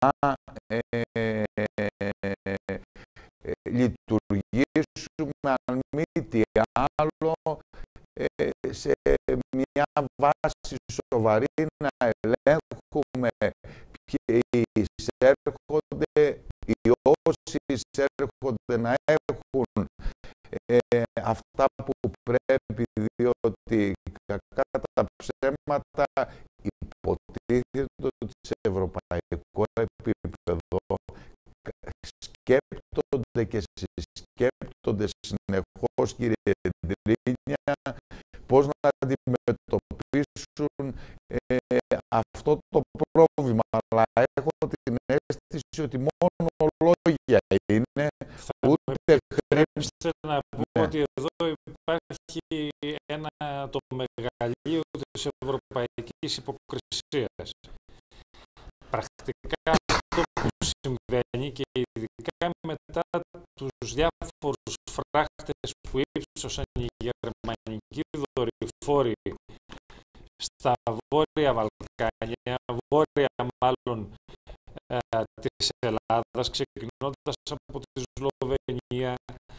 S1: λειτουργήσουμε, αν μη τι άλλο, σε μια βάση σοβαρή, να ελέγχουμε ποιοι εισέρχονται, οι όσοι εισέρχονται να έχουν αυτά που πρέπει, διότι κακά τα ψέματα υποτίθεται ότι σε ευρωπαϊκό επίπεδο σκέπτονται και συσκέπτονται συνεχώς, κύριε Ντρίνια, πώς να αντιμετωπίσουν αυτό το πρόβλημα. Αλλά έχω την αίσθηση ότι μόνο λόγια είναι, ούτε χρήμα.
S5: Να πω ότι εδώ υπάρχει το μεγαλείο της ευρωπαϊκής υποκρισίας. Πρακτικά αυτό που συμβαίνει, και ειδικά μετά τους διάφορους φράχτες που ύψωσαν οι γερμανικοί δορυφόροι στα Βόρεια Βαλκάνια, βόρεια μάλλον της Ελλάδας, ξεκινώντας από τη Σλοβενία,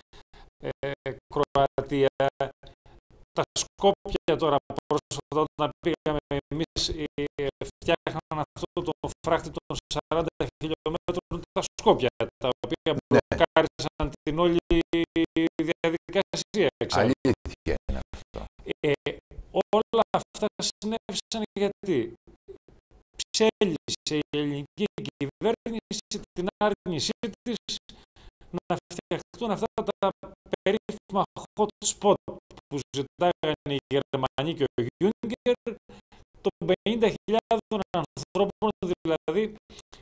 S5: Κροατία, τα Σκόπια τώρα πρόσφατα, όταν πήγαμε εμείς, φτιάχναν αυτό το φράχτη των 40 χιλιόμετρων, τα Σκόπια, τα οποία μπλοκάρισαν την όλη διαδικασία.
S1: Αλήθεια είναι αυτό.
S5: Όλα αυτά συνέβησαν γιατί ψέλισε η ελληνική κυβέρνηση την άρνησή της να φτιαχτούν αυτά τα περίφημα hot spot που ζητάγανε οι Γερμανοί και ο Γιούγκερ, των 50.000 ανθρώπων. Δηλαδή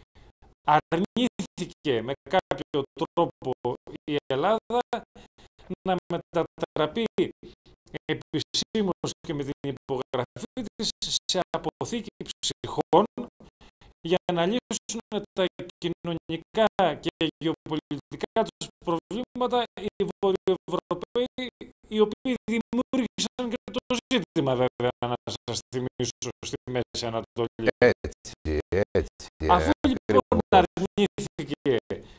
S5: αρνήθηκε με κάποιο τρόπο η Ελλάδα να μετατραπεί επισήμως και με την υπογραφή της σε αποθήκη ψυχών για να λύσουν τα κοινωνικά και γεωπολιτικά τους προβλήματα οι Βορειοευρωπαίοι, οι οποίοι δημιούργησαν και το ζήτημα, βέβαια, να σας θυμίσω, στη Μέση Ανατολή.
S1: Έτσι.
S5: Αφού λοιπόν αρνήθηκε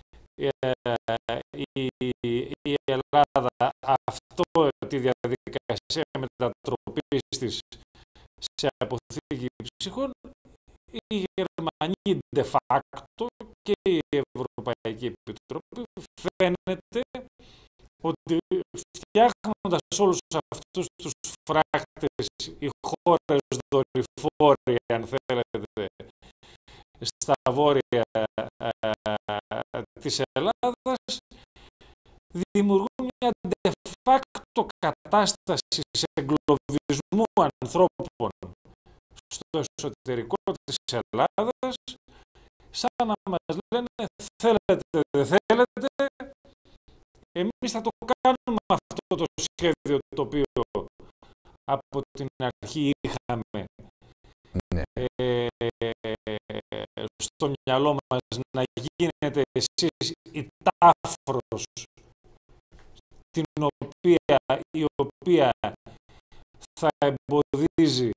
S5: η Ελλάδα τη διαδικασία μετατροπής της σε αποθήκη ψυχών, οι Γερμανοί de facto και η Ευρωπαϊκή Επιτροπή φαίνεται ότι, φτιάχνοντας όλους αυτούς τους φράκτες, οι χώρες δορυφόροι, αν θέλετε, στα βόρεια της Ελλάδας, δημιουργούν μια de facto κατάσταση σε εγκλωβισμού ανθρώπων στο εσωτερικό της Ελλάδας, σαν να μας λένε θέλετε, δεν θέλετε, εμείς θα το κάνουμε αυτό το σχέδιο το οποίο από την αρχή είχαμε στο μυαλό μας, να γίνετε εσείς η τάφρος η οποία θα εμποδίζει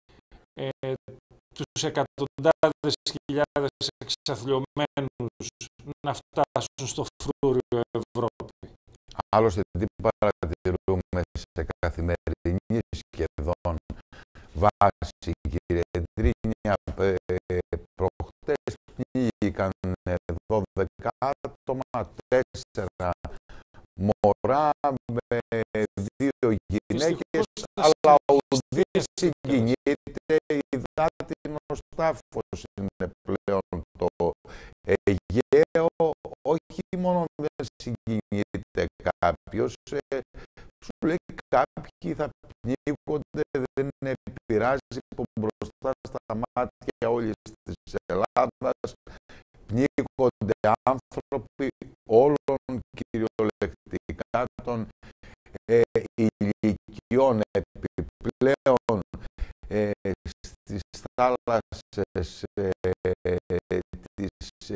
S5: τους εκατοντάδες χιλιάδες εξαθλιωμένους να φτάσουν στο φρούριο Ευρώπη.
S1: Άλλωστε, τι παρατηρούμε σε καθημερινή σχεδόν βάση, κύριε Ντρίνια, προχτές πνίγηκαν 12 άτομα, 4 μωρά με 2 γυναίκες, αλλά ουδής συγκινείται, η υδάτινος τάφος είναι πλέον το Αιγαίο. Όχι μόνο δεν συγκινείται κάποιος, σου λέει κάποιοι θα πνίγονται, δεν πειράζει που μπροστά στα μάτια όλης της Ελλάδας πνίγονται άνθρωποι όλων κυριολεκτικά των ηλικιών. Επιπλέον στις θάλασσες τις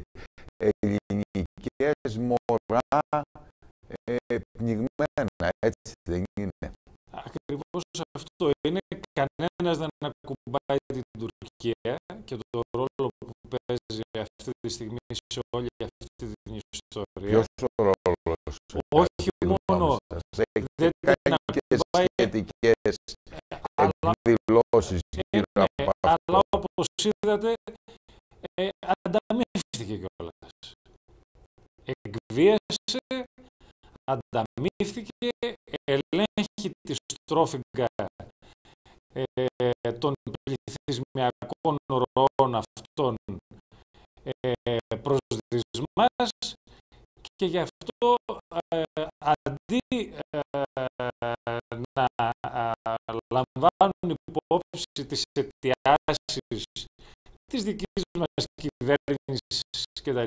S1: ελληνικές μωρά πνιγμένα, έτσι δεν είναι?
S5: Ακριβώς αυτό είναι. Κανένας δεν ακουμπάει την Τουρκία και το ρόλο που παίζει αυτή τη στιγμή σε όλη αυτή την ιστορία.
S1: Ποιος ο ρόλος?
S5: Όχι μόνο δεν την ακουμπάει,
S1: σχετικές εκδηλώσεις γύρω από αυτό.
S5: αλλά όπως είδατε ανταμείφθηκε κιόλας. Εκβίασε, ανταμείφθηκε, ελέγχει τη στρόφιγγα των πληθυσμιακών ροών αυτών προς δυσμάς, και γι' αυτό αντί να λαμβάνουν υπόψη τις αιτιάσεις της δικής μας κυβέρνησης κτλ.,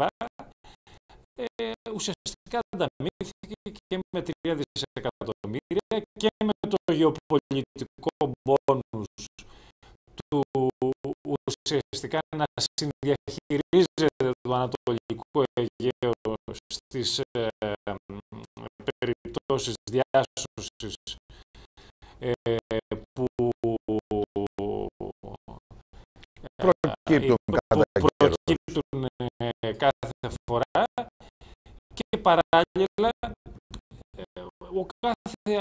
S5: ουσιαστικά ανταμείφθηκε και με 3 δισεκατομμύρια και με το γεωπολιτικό μπόνους του ουσιαστικά να συνδιαχειρίζεται το Ανατολικό Αιγαίο στις περιπτώσεις διάσωσης που προκύπτουν κάθε φορά, και παράλληλα ο κάθε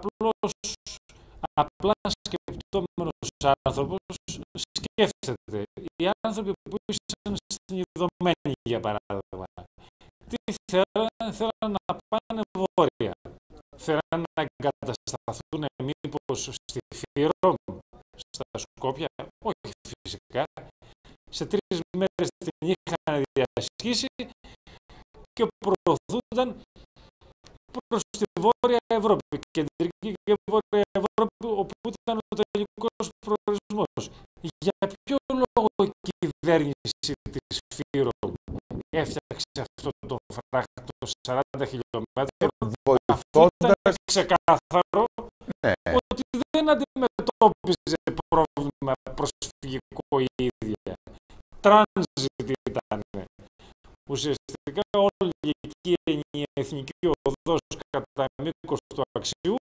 S5: απλά σκεπτόμενος άνθρωπος σκέφτεται. Οι άνθρωποι που ήσαν συνειδωμένοι, για παράδειγμα, τι θέλαν να πάνε βόρεια? Θέλαν να εγκατασταθούν μήπως στη Φύρο, στα Σκόπια? Όχι, φυσικά. Σε 3 μέρες την είχαν διασχίσει και προωθούνταν προς τη Βόρεια Ευρώπη, κεντρική και Βόρεια Ευρώπη, όπου ήταν ο τελικός προορισμός. Για ποιο λόγο η κυβέρνηση της Φύρο έφτιαξε αυτό το φράχτο 40 χιλιόμετρων, αφού ήταν ξεκάθαρο ότι δεν αντιμετώπιζε πρόβλημα προσφυγικό η ίδια. Τράνζιτ ήταν. Ουσιαστικά όλη εκεί η εθνική οδός κατά μήκος του Αξιού,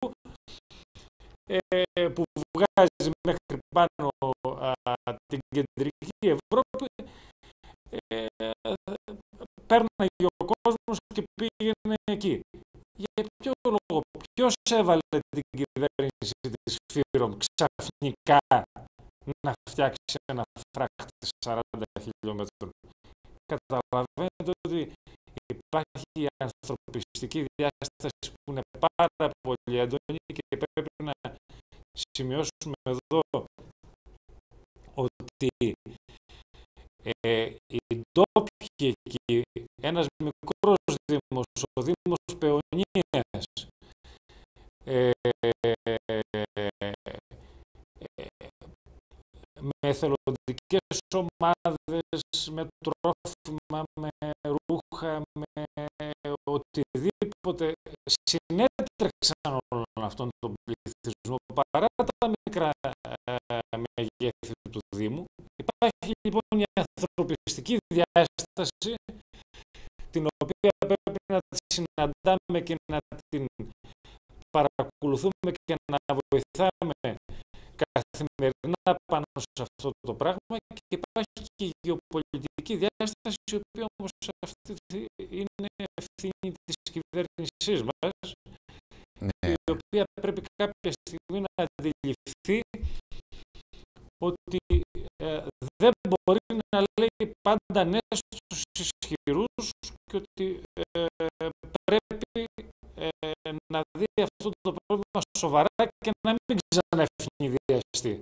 S5: που βγάζει μέχρι πάνω την κεντρική Ευρώπη, πέρναγε ο κόσμος και πήγαινε εκεί. Για ποιο λόγο? Ποιος έβαλε την κυβέρνηση της Φύρο ξαφνικά να φτιάξει ένα φράχτη 40 χιλιόμετρων? Καταλαβαίνετε ότι υπάρχει η ανθρωπιστική διάσταση που είναι πάρα πολύ έντονη, και πρέπει να σημειώσουμε εδώ ότι οι ντόπιοι εκεί ένας μικρός δήμος, ο Δήμος Παιωνίας, με εθελοντικές ομάδες, με τρόφιμα, με ρούχα, με οτιδήποτε, συνέτρεξαν όλον αυτόν τον πληθυσμό παρά τα μικρά μεγέθη του Δήμου. Υπάρχει λοιπόν μια ανθρωπιστική διάσταση την οποία πρέπει να τη συναντάμε και να την παρακολουθούμε και να βοηθάμε καθημερινά πάνω σε αυτό το πράγμα, και υπάρχει και η γεωπολιτική διάσταση, η οποία όμως αυτή είναι ευθύνη της κυβέρνησής μας,
S1: Ναι.
S5: η οποία πρέπει κάποια στιγμή να αντιληφθεί ότι δεν μπορεί να λέει πάντα ναι στους ισχυρούς και ότι πρέπει να δει αυτό το πρόβλημα σοβαρά και να μην ξαναευνηδιαστεί.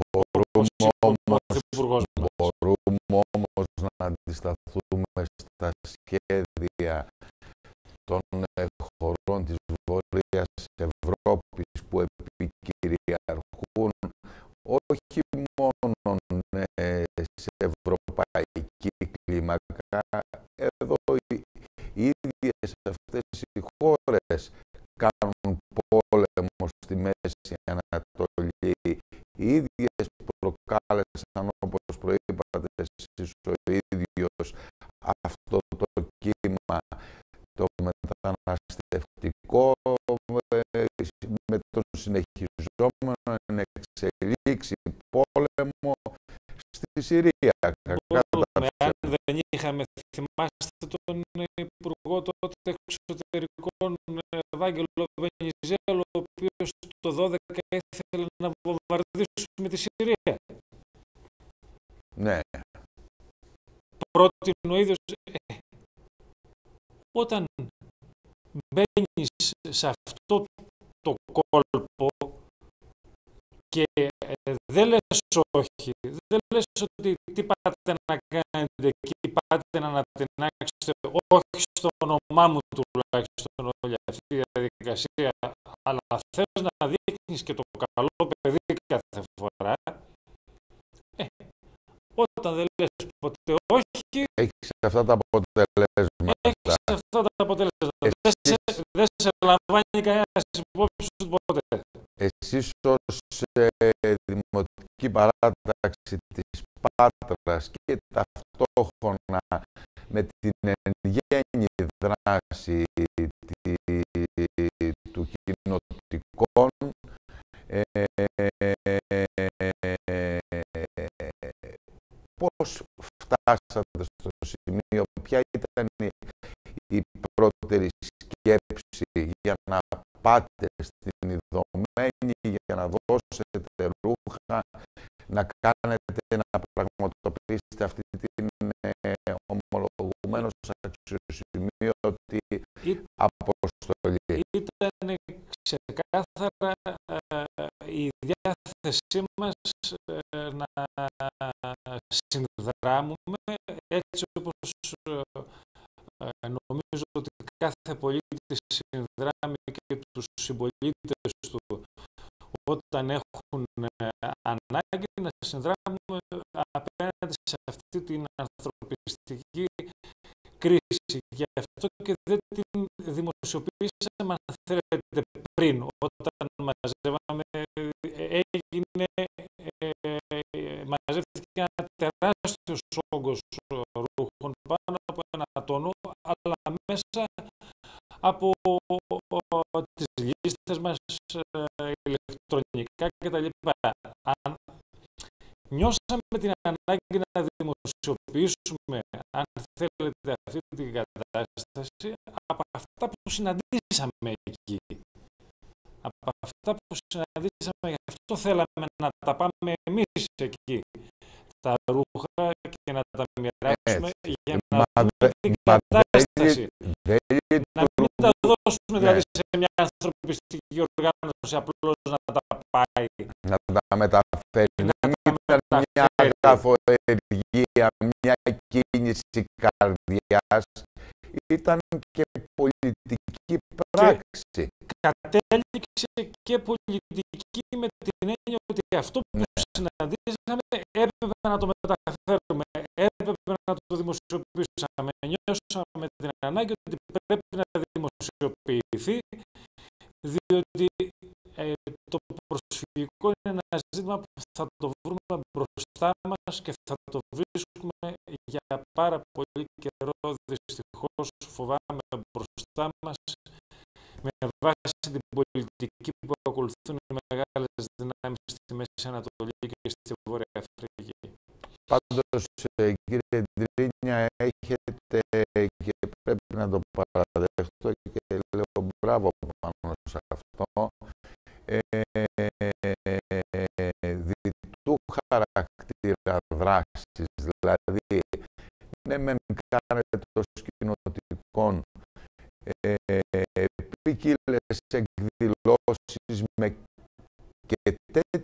S1: Μπορούμε όμως να αντισταθούμε στα σχέδια των χωρών της Βόρειας Ευρώπης που επικυριαρχούν όχι μόνο σε ευρωπαϊκή κλίμακα. Εδώ οι ίδιες αυτές οι χώρες κάνουν πόλεμο στη Μέση Ανατολή. Οι ίδιες προκάλεσαν, όπως προείπατε εσείς ο ίδιος, αυτό το κύμα, το μεταναστευτικό, με τον συνεχιζόμενο εν εξελίξει πόλεμο στη Συρία.
S5: Αν δεν είχαμε, θυμάστε τον Υπουργό τότε Εξωτερικών, Ευάγγελο Βενιζέλο, ο οποίος το 12 ήθελε να βομβαρδίσουμε τη Συρία.
S1: Ναι.
S5: Πρότεινε ο ίδιος, όταν μπαίνεις σε αυτό το κόλπο και δεν λες όχι, δεν λες ότι τι πάτε να κάνετε εκεί, πάτε να ανατινάξετε, όχι στο όνομά μου τουλάχιστον όλη αυτή η διαδικασία, αλλά θες να δείχνεις και το καλό παιδί κάθε φορά, όταν δεν λες ποτέ όχι,
S1: έχεις αυτά τα αποτελέσματα.
S5: Έχεις αυτά τα αποτελέσματα. Δεν σε λαμβάνει κανένας υπόψη σου ποτέ.
S1: Εσείς ως Δημοτική Παράταξη της Πάτρας και ταυτόχρονα με την εν γέννη δράση του κοινοτικών, πώς φτάσατε στο σημείο, ποια ήταν η πρώτερη σκέψη για να πάτε στην Ιδωμένη, για να δώσετε ρούχα, να κάνετε, να πραγματοποιήσετε αυτή την ομολογουμένως αξιοσημείωτη αποστολή?
S5: Ήταν ξεκάθαρα η διάθεσή μας να συνδράμουμε, έτσι όπως νομίζω ότι κάθε πολίτης συνδράμει και τους συμπολίτες του όταν έχουν ανάγκη, να συνδράμουμε απέναντι σε αυτή την ανθρωπιστική κρίση. Γι' αυτό και δεν την δημοσιοποιήσαμε, αν θέλετε, πριν. Όταν μαζεύαμε, μαζεύτηκε ένα τεράστιος όγκος ρούχων, πάνω από 1 τόνο, αλλά μέσα από τις λίστες μας ηλεκτρονικά κτλ. Αν νιώσαμε την ανάγκη να δημοσιοποιήσουμε, αν θέλετε, αυτή την κατάσταση, από αυτά που συναντήσαμε εκεί. Από αυτά που συναντήσαμε, γι' αυτό θέλαμε να τα πάμε εμείς εκεί, τα ρούχα, και να τα μοιράσουμε για να δούμε την κατάσταση. Να μην τα δώσουμε δηλαδή σε μια ανθρωπιστική οργάνωση, απλώς να τα πάει.
S1: Να τα μεταφέρει. Να μην ήταν μια αγαθοεργία, μια κίνηση καρδιάς, ήταν και πολιτική πράξη.
S5: Κατέληξε και πολιτική με την έννοια ότι αυτό που συναντήσαμε έπρεπε να το μεταφέρουμε, έπρεπε να το δημοσιοποιήσουμε. Νιώσαμε την ανάγκη ότι πρέπει να δημοσιοποιηθεί, διότι το προσφυγικό είναι ένα ζήτημα που θα το βρούμε μπροστά μας και θα το βρίσκουμε για πάρα πολύ καιρό. Δυστυχώς φοβάμαι μπροστά μας, με βάση την πολιτική που ακολουθούν οι μεγάλες δυνάμεις στη Μέση Ανατολή και στη Βόρεια Αφρική.
S1: Πάντως, κύριε Ντρίνια, έχετε, και πρέπει να το παραδεχτώ και λέω μπράβο πάνω σε αυτό, διτού χαρακτήρα δράσης. Δηλαδή, ναι, μεν κάνετε το σκηνοτυπικό, ποικίλες εκδηλώσεις με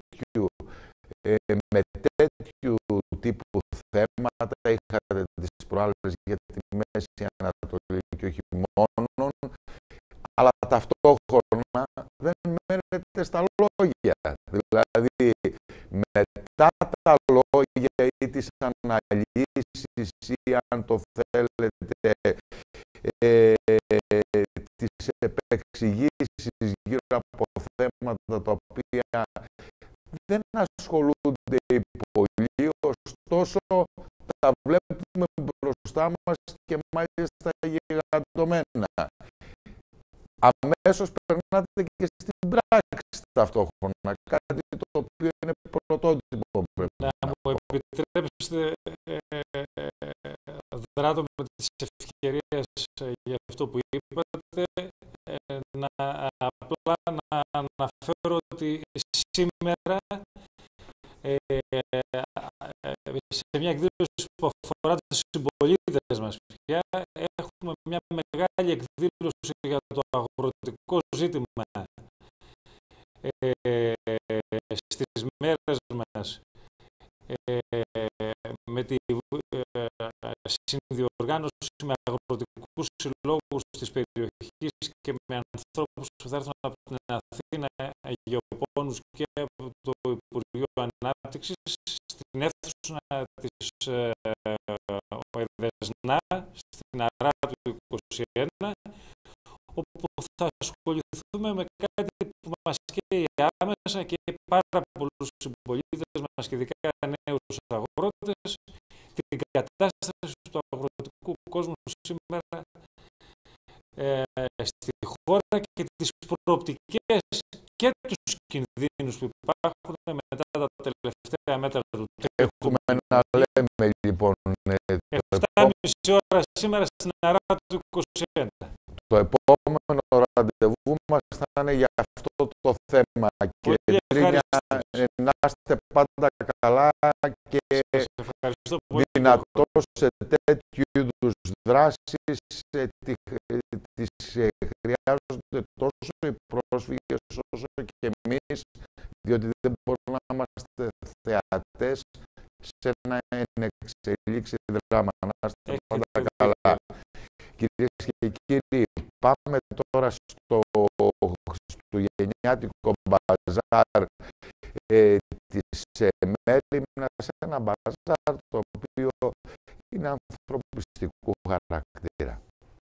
S1: τέτοιου τύπου θέματα. Είχατε τις προάλλες για τη Μέση Ανατολή και όχι μόνο, αλλά ταυτόχρονα δεν μένετε στα λόγια. Δηλαδή, μετά τα λόγια ή τις αναλύσεις ή, αν το θέλετε, τις επεξηγήσεις γύρω από θέματα τα οποία δεν ασχολούνται οι πολλοί, ωστόσο τα βλέπουμε μπροστά μας και μάλιστα γιγαντωμένα. Αμέσως περνάτε και στην πράξη ταυτόχρονα, κάτι το οποίο είναι πρωτότυπο, πρέπει
S5: να μου επιτρέψετε, δράτω με τις ευκαιρίες για αυτό που είπατε, απλά να αναφέρω ότι σήμερα σε μια εκδήλωση που αφορά τους συμπολίτες μας πια, έχουμε μια μεγάλη εκδήλωση για το αγροτικό ζήτημα στις μέρες μας, με τη συνδιοργάνωση με αγροτικούς συλλόγους της περιοχής και με ανθρώπους που θα έρθουν από την Αθήνα, γεωπόνους και από το Υπουργείο Ανάπτυξης, στην αίθουσα της ΟΕΔΕΣΝΑ, στην ΑΡΑ του 21, όπου θα ασχοληθούμε με κάτι που μας καίει άμεσα και πάρα πολλούς συμπολίτες μας και ειδικά νέους αγρότες, την κατάσταση του αγροτικού κόσμου σήμερα στη χώρα και τις προοπτικές και τους κινδύνους που υπάρχουν μετά τα τελευταία μέτρα του τέλους.
S1: Έχουμε να λέμε λοιπόν
S5: 7,5 ώρα σήμερα στην ΑΡΑ του 21.
S1: Το επόμενο ραντεβού μας θα είναι για αυτό το θέμα. Κύριε Ντρίνια, να είστε πάντα καλά και δυνατός σε τέτοιου είδους δράσεις. Τις χρειάζονται τόσο οι πρόσφυγες όσο και εμείς, διότι δεν μπορούμε να είμαστε θεατές σε ένα ενεξελίξει δράμα. Να είστε πάντα καλά. Κυρίες και κύριοι, πάμε τώρα στο χριστουγεννιάτικο μπαζάρ της Μέριμνας, σε ένα μπαζάρ το οποίο είναι ανθρωπιστικού χαρακτήρα.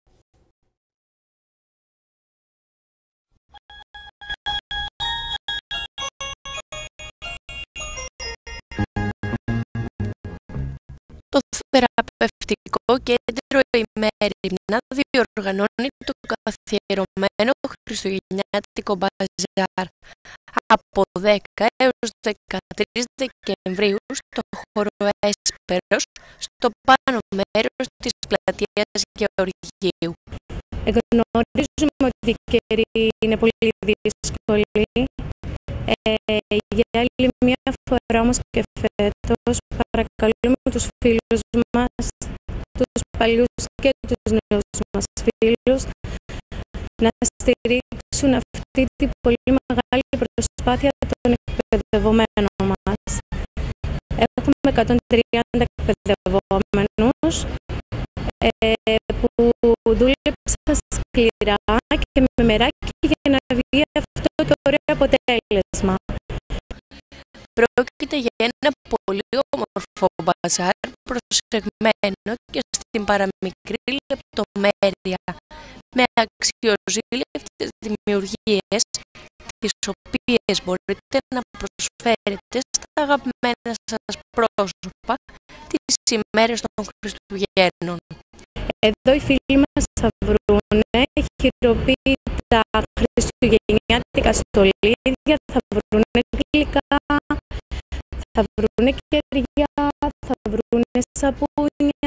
S2: Το θεραπευτικό κέντρο η Μέριμνα διοργανώνει το καθιερωμένο χριστουγεννιάτικο μπαζάρ από 10 έως 13 Δεκεμβρίου στο χώρο Έσπερος, στο πάνω μέρος της πλατείας Γεωργίου. Γνωρίζουμε ότι οι καιροί είναι πολύ δύσκολοι. Για άλλη μια φορά όμως και φέτος παρακαλούμε τους φίλους μας, τους παλιούς και τους νέους μας φίλους, να στηρίξουν αυτή την πολύ μεγάλη προσπάθεια των εκπαιδευομένων μας. Έχουμε 130 εκπαιδευόμενους που δούλεψα σκληρά και με μεράκι για να βγει αυτό το ωραίο αποτέλεσμα. Πρόκειται για ένα πολύ όμορφο μπαζάρ, προσεγμένο και στην παραμικρή λεπτομέρεια, με αξιοζήλευτες δημιουργίες, τις οποίες μπορείτε να προσφέρετε στα αγαπημένα σας πρόσωπα τις ημέρες των Χριστουγέννων. Εδώ οι φίλοι μας θα βρούνε χειροποίητα χριστουγεννιάτικα στολίδια, θα βρούνε γλυκά, θα βρούνε κεριά, θα βρούνε σαπούνια,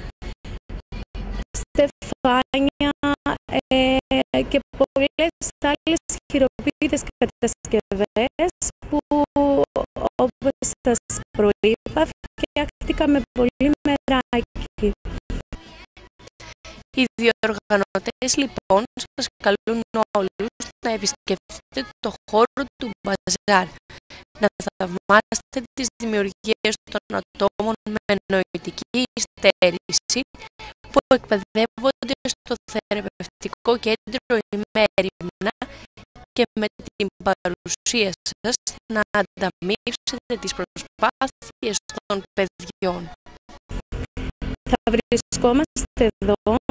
S2: στεφάνια και πολλές άλλες χειροποίητες κατασκευές που, όπως σας προείπα, φτιάχτηκα με πολύ μεράκι. Οι διοργανωτές λοιπόν σας καλούν όλους να επισκεφτείτε το χώρο του μπαζάρ, να θαυμάσετε τις δημιουργίες των ατόμων με νοητική υστέρηση που εκπαιδεύονται στο θεραπευτικό κέντρο ημέρημνα και με την παρουσία σας να ανταμείψετε τις προσπάθειες των παιδιών. Θα βρισκόμαστε εδώ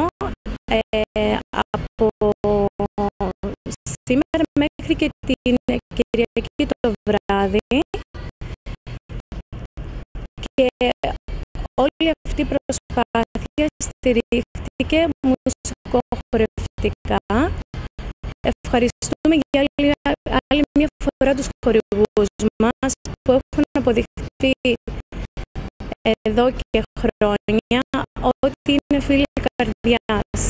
S2: από σήμερα μέχρι και την Κυριακή το βράδυ και όλη αυτή η προσπάθεια στηρίχτηκε μουσικοχορευτικά. Ευχαριστούμε για άλλη μια φορά τους χορηγούς μας που έχουν αποδειχθεί εδώ και χρόνια ότι είναι φίλοι καρδιάς.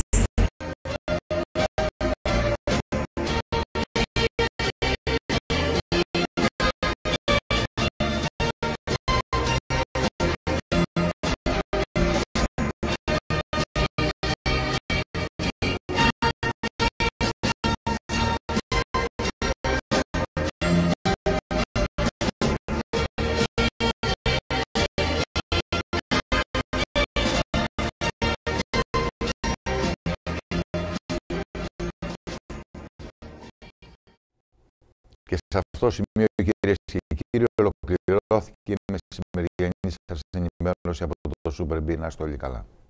S1: Και σε αυτό το σημείο, κυρίες και κύριοι, ολοκληρώθηκε η μεσημεριανή σας ενημέρωση από το Super B. Να είστε όλοι καλά.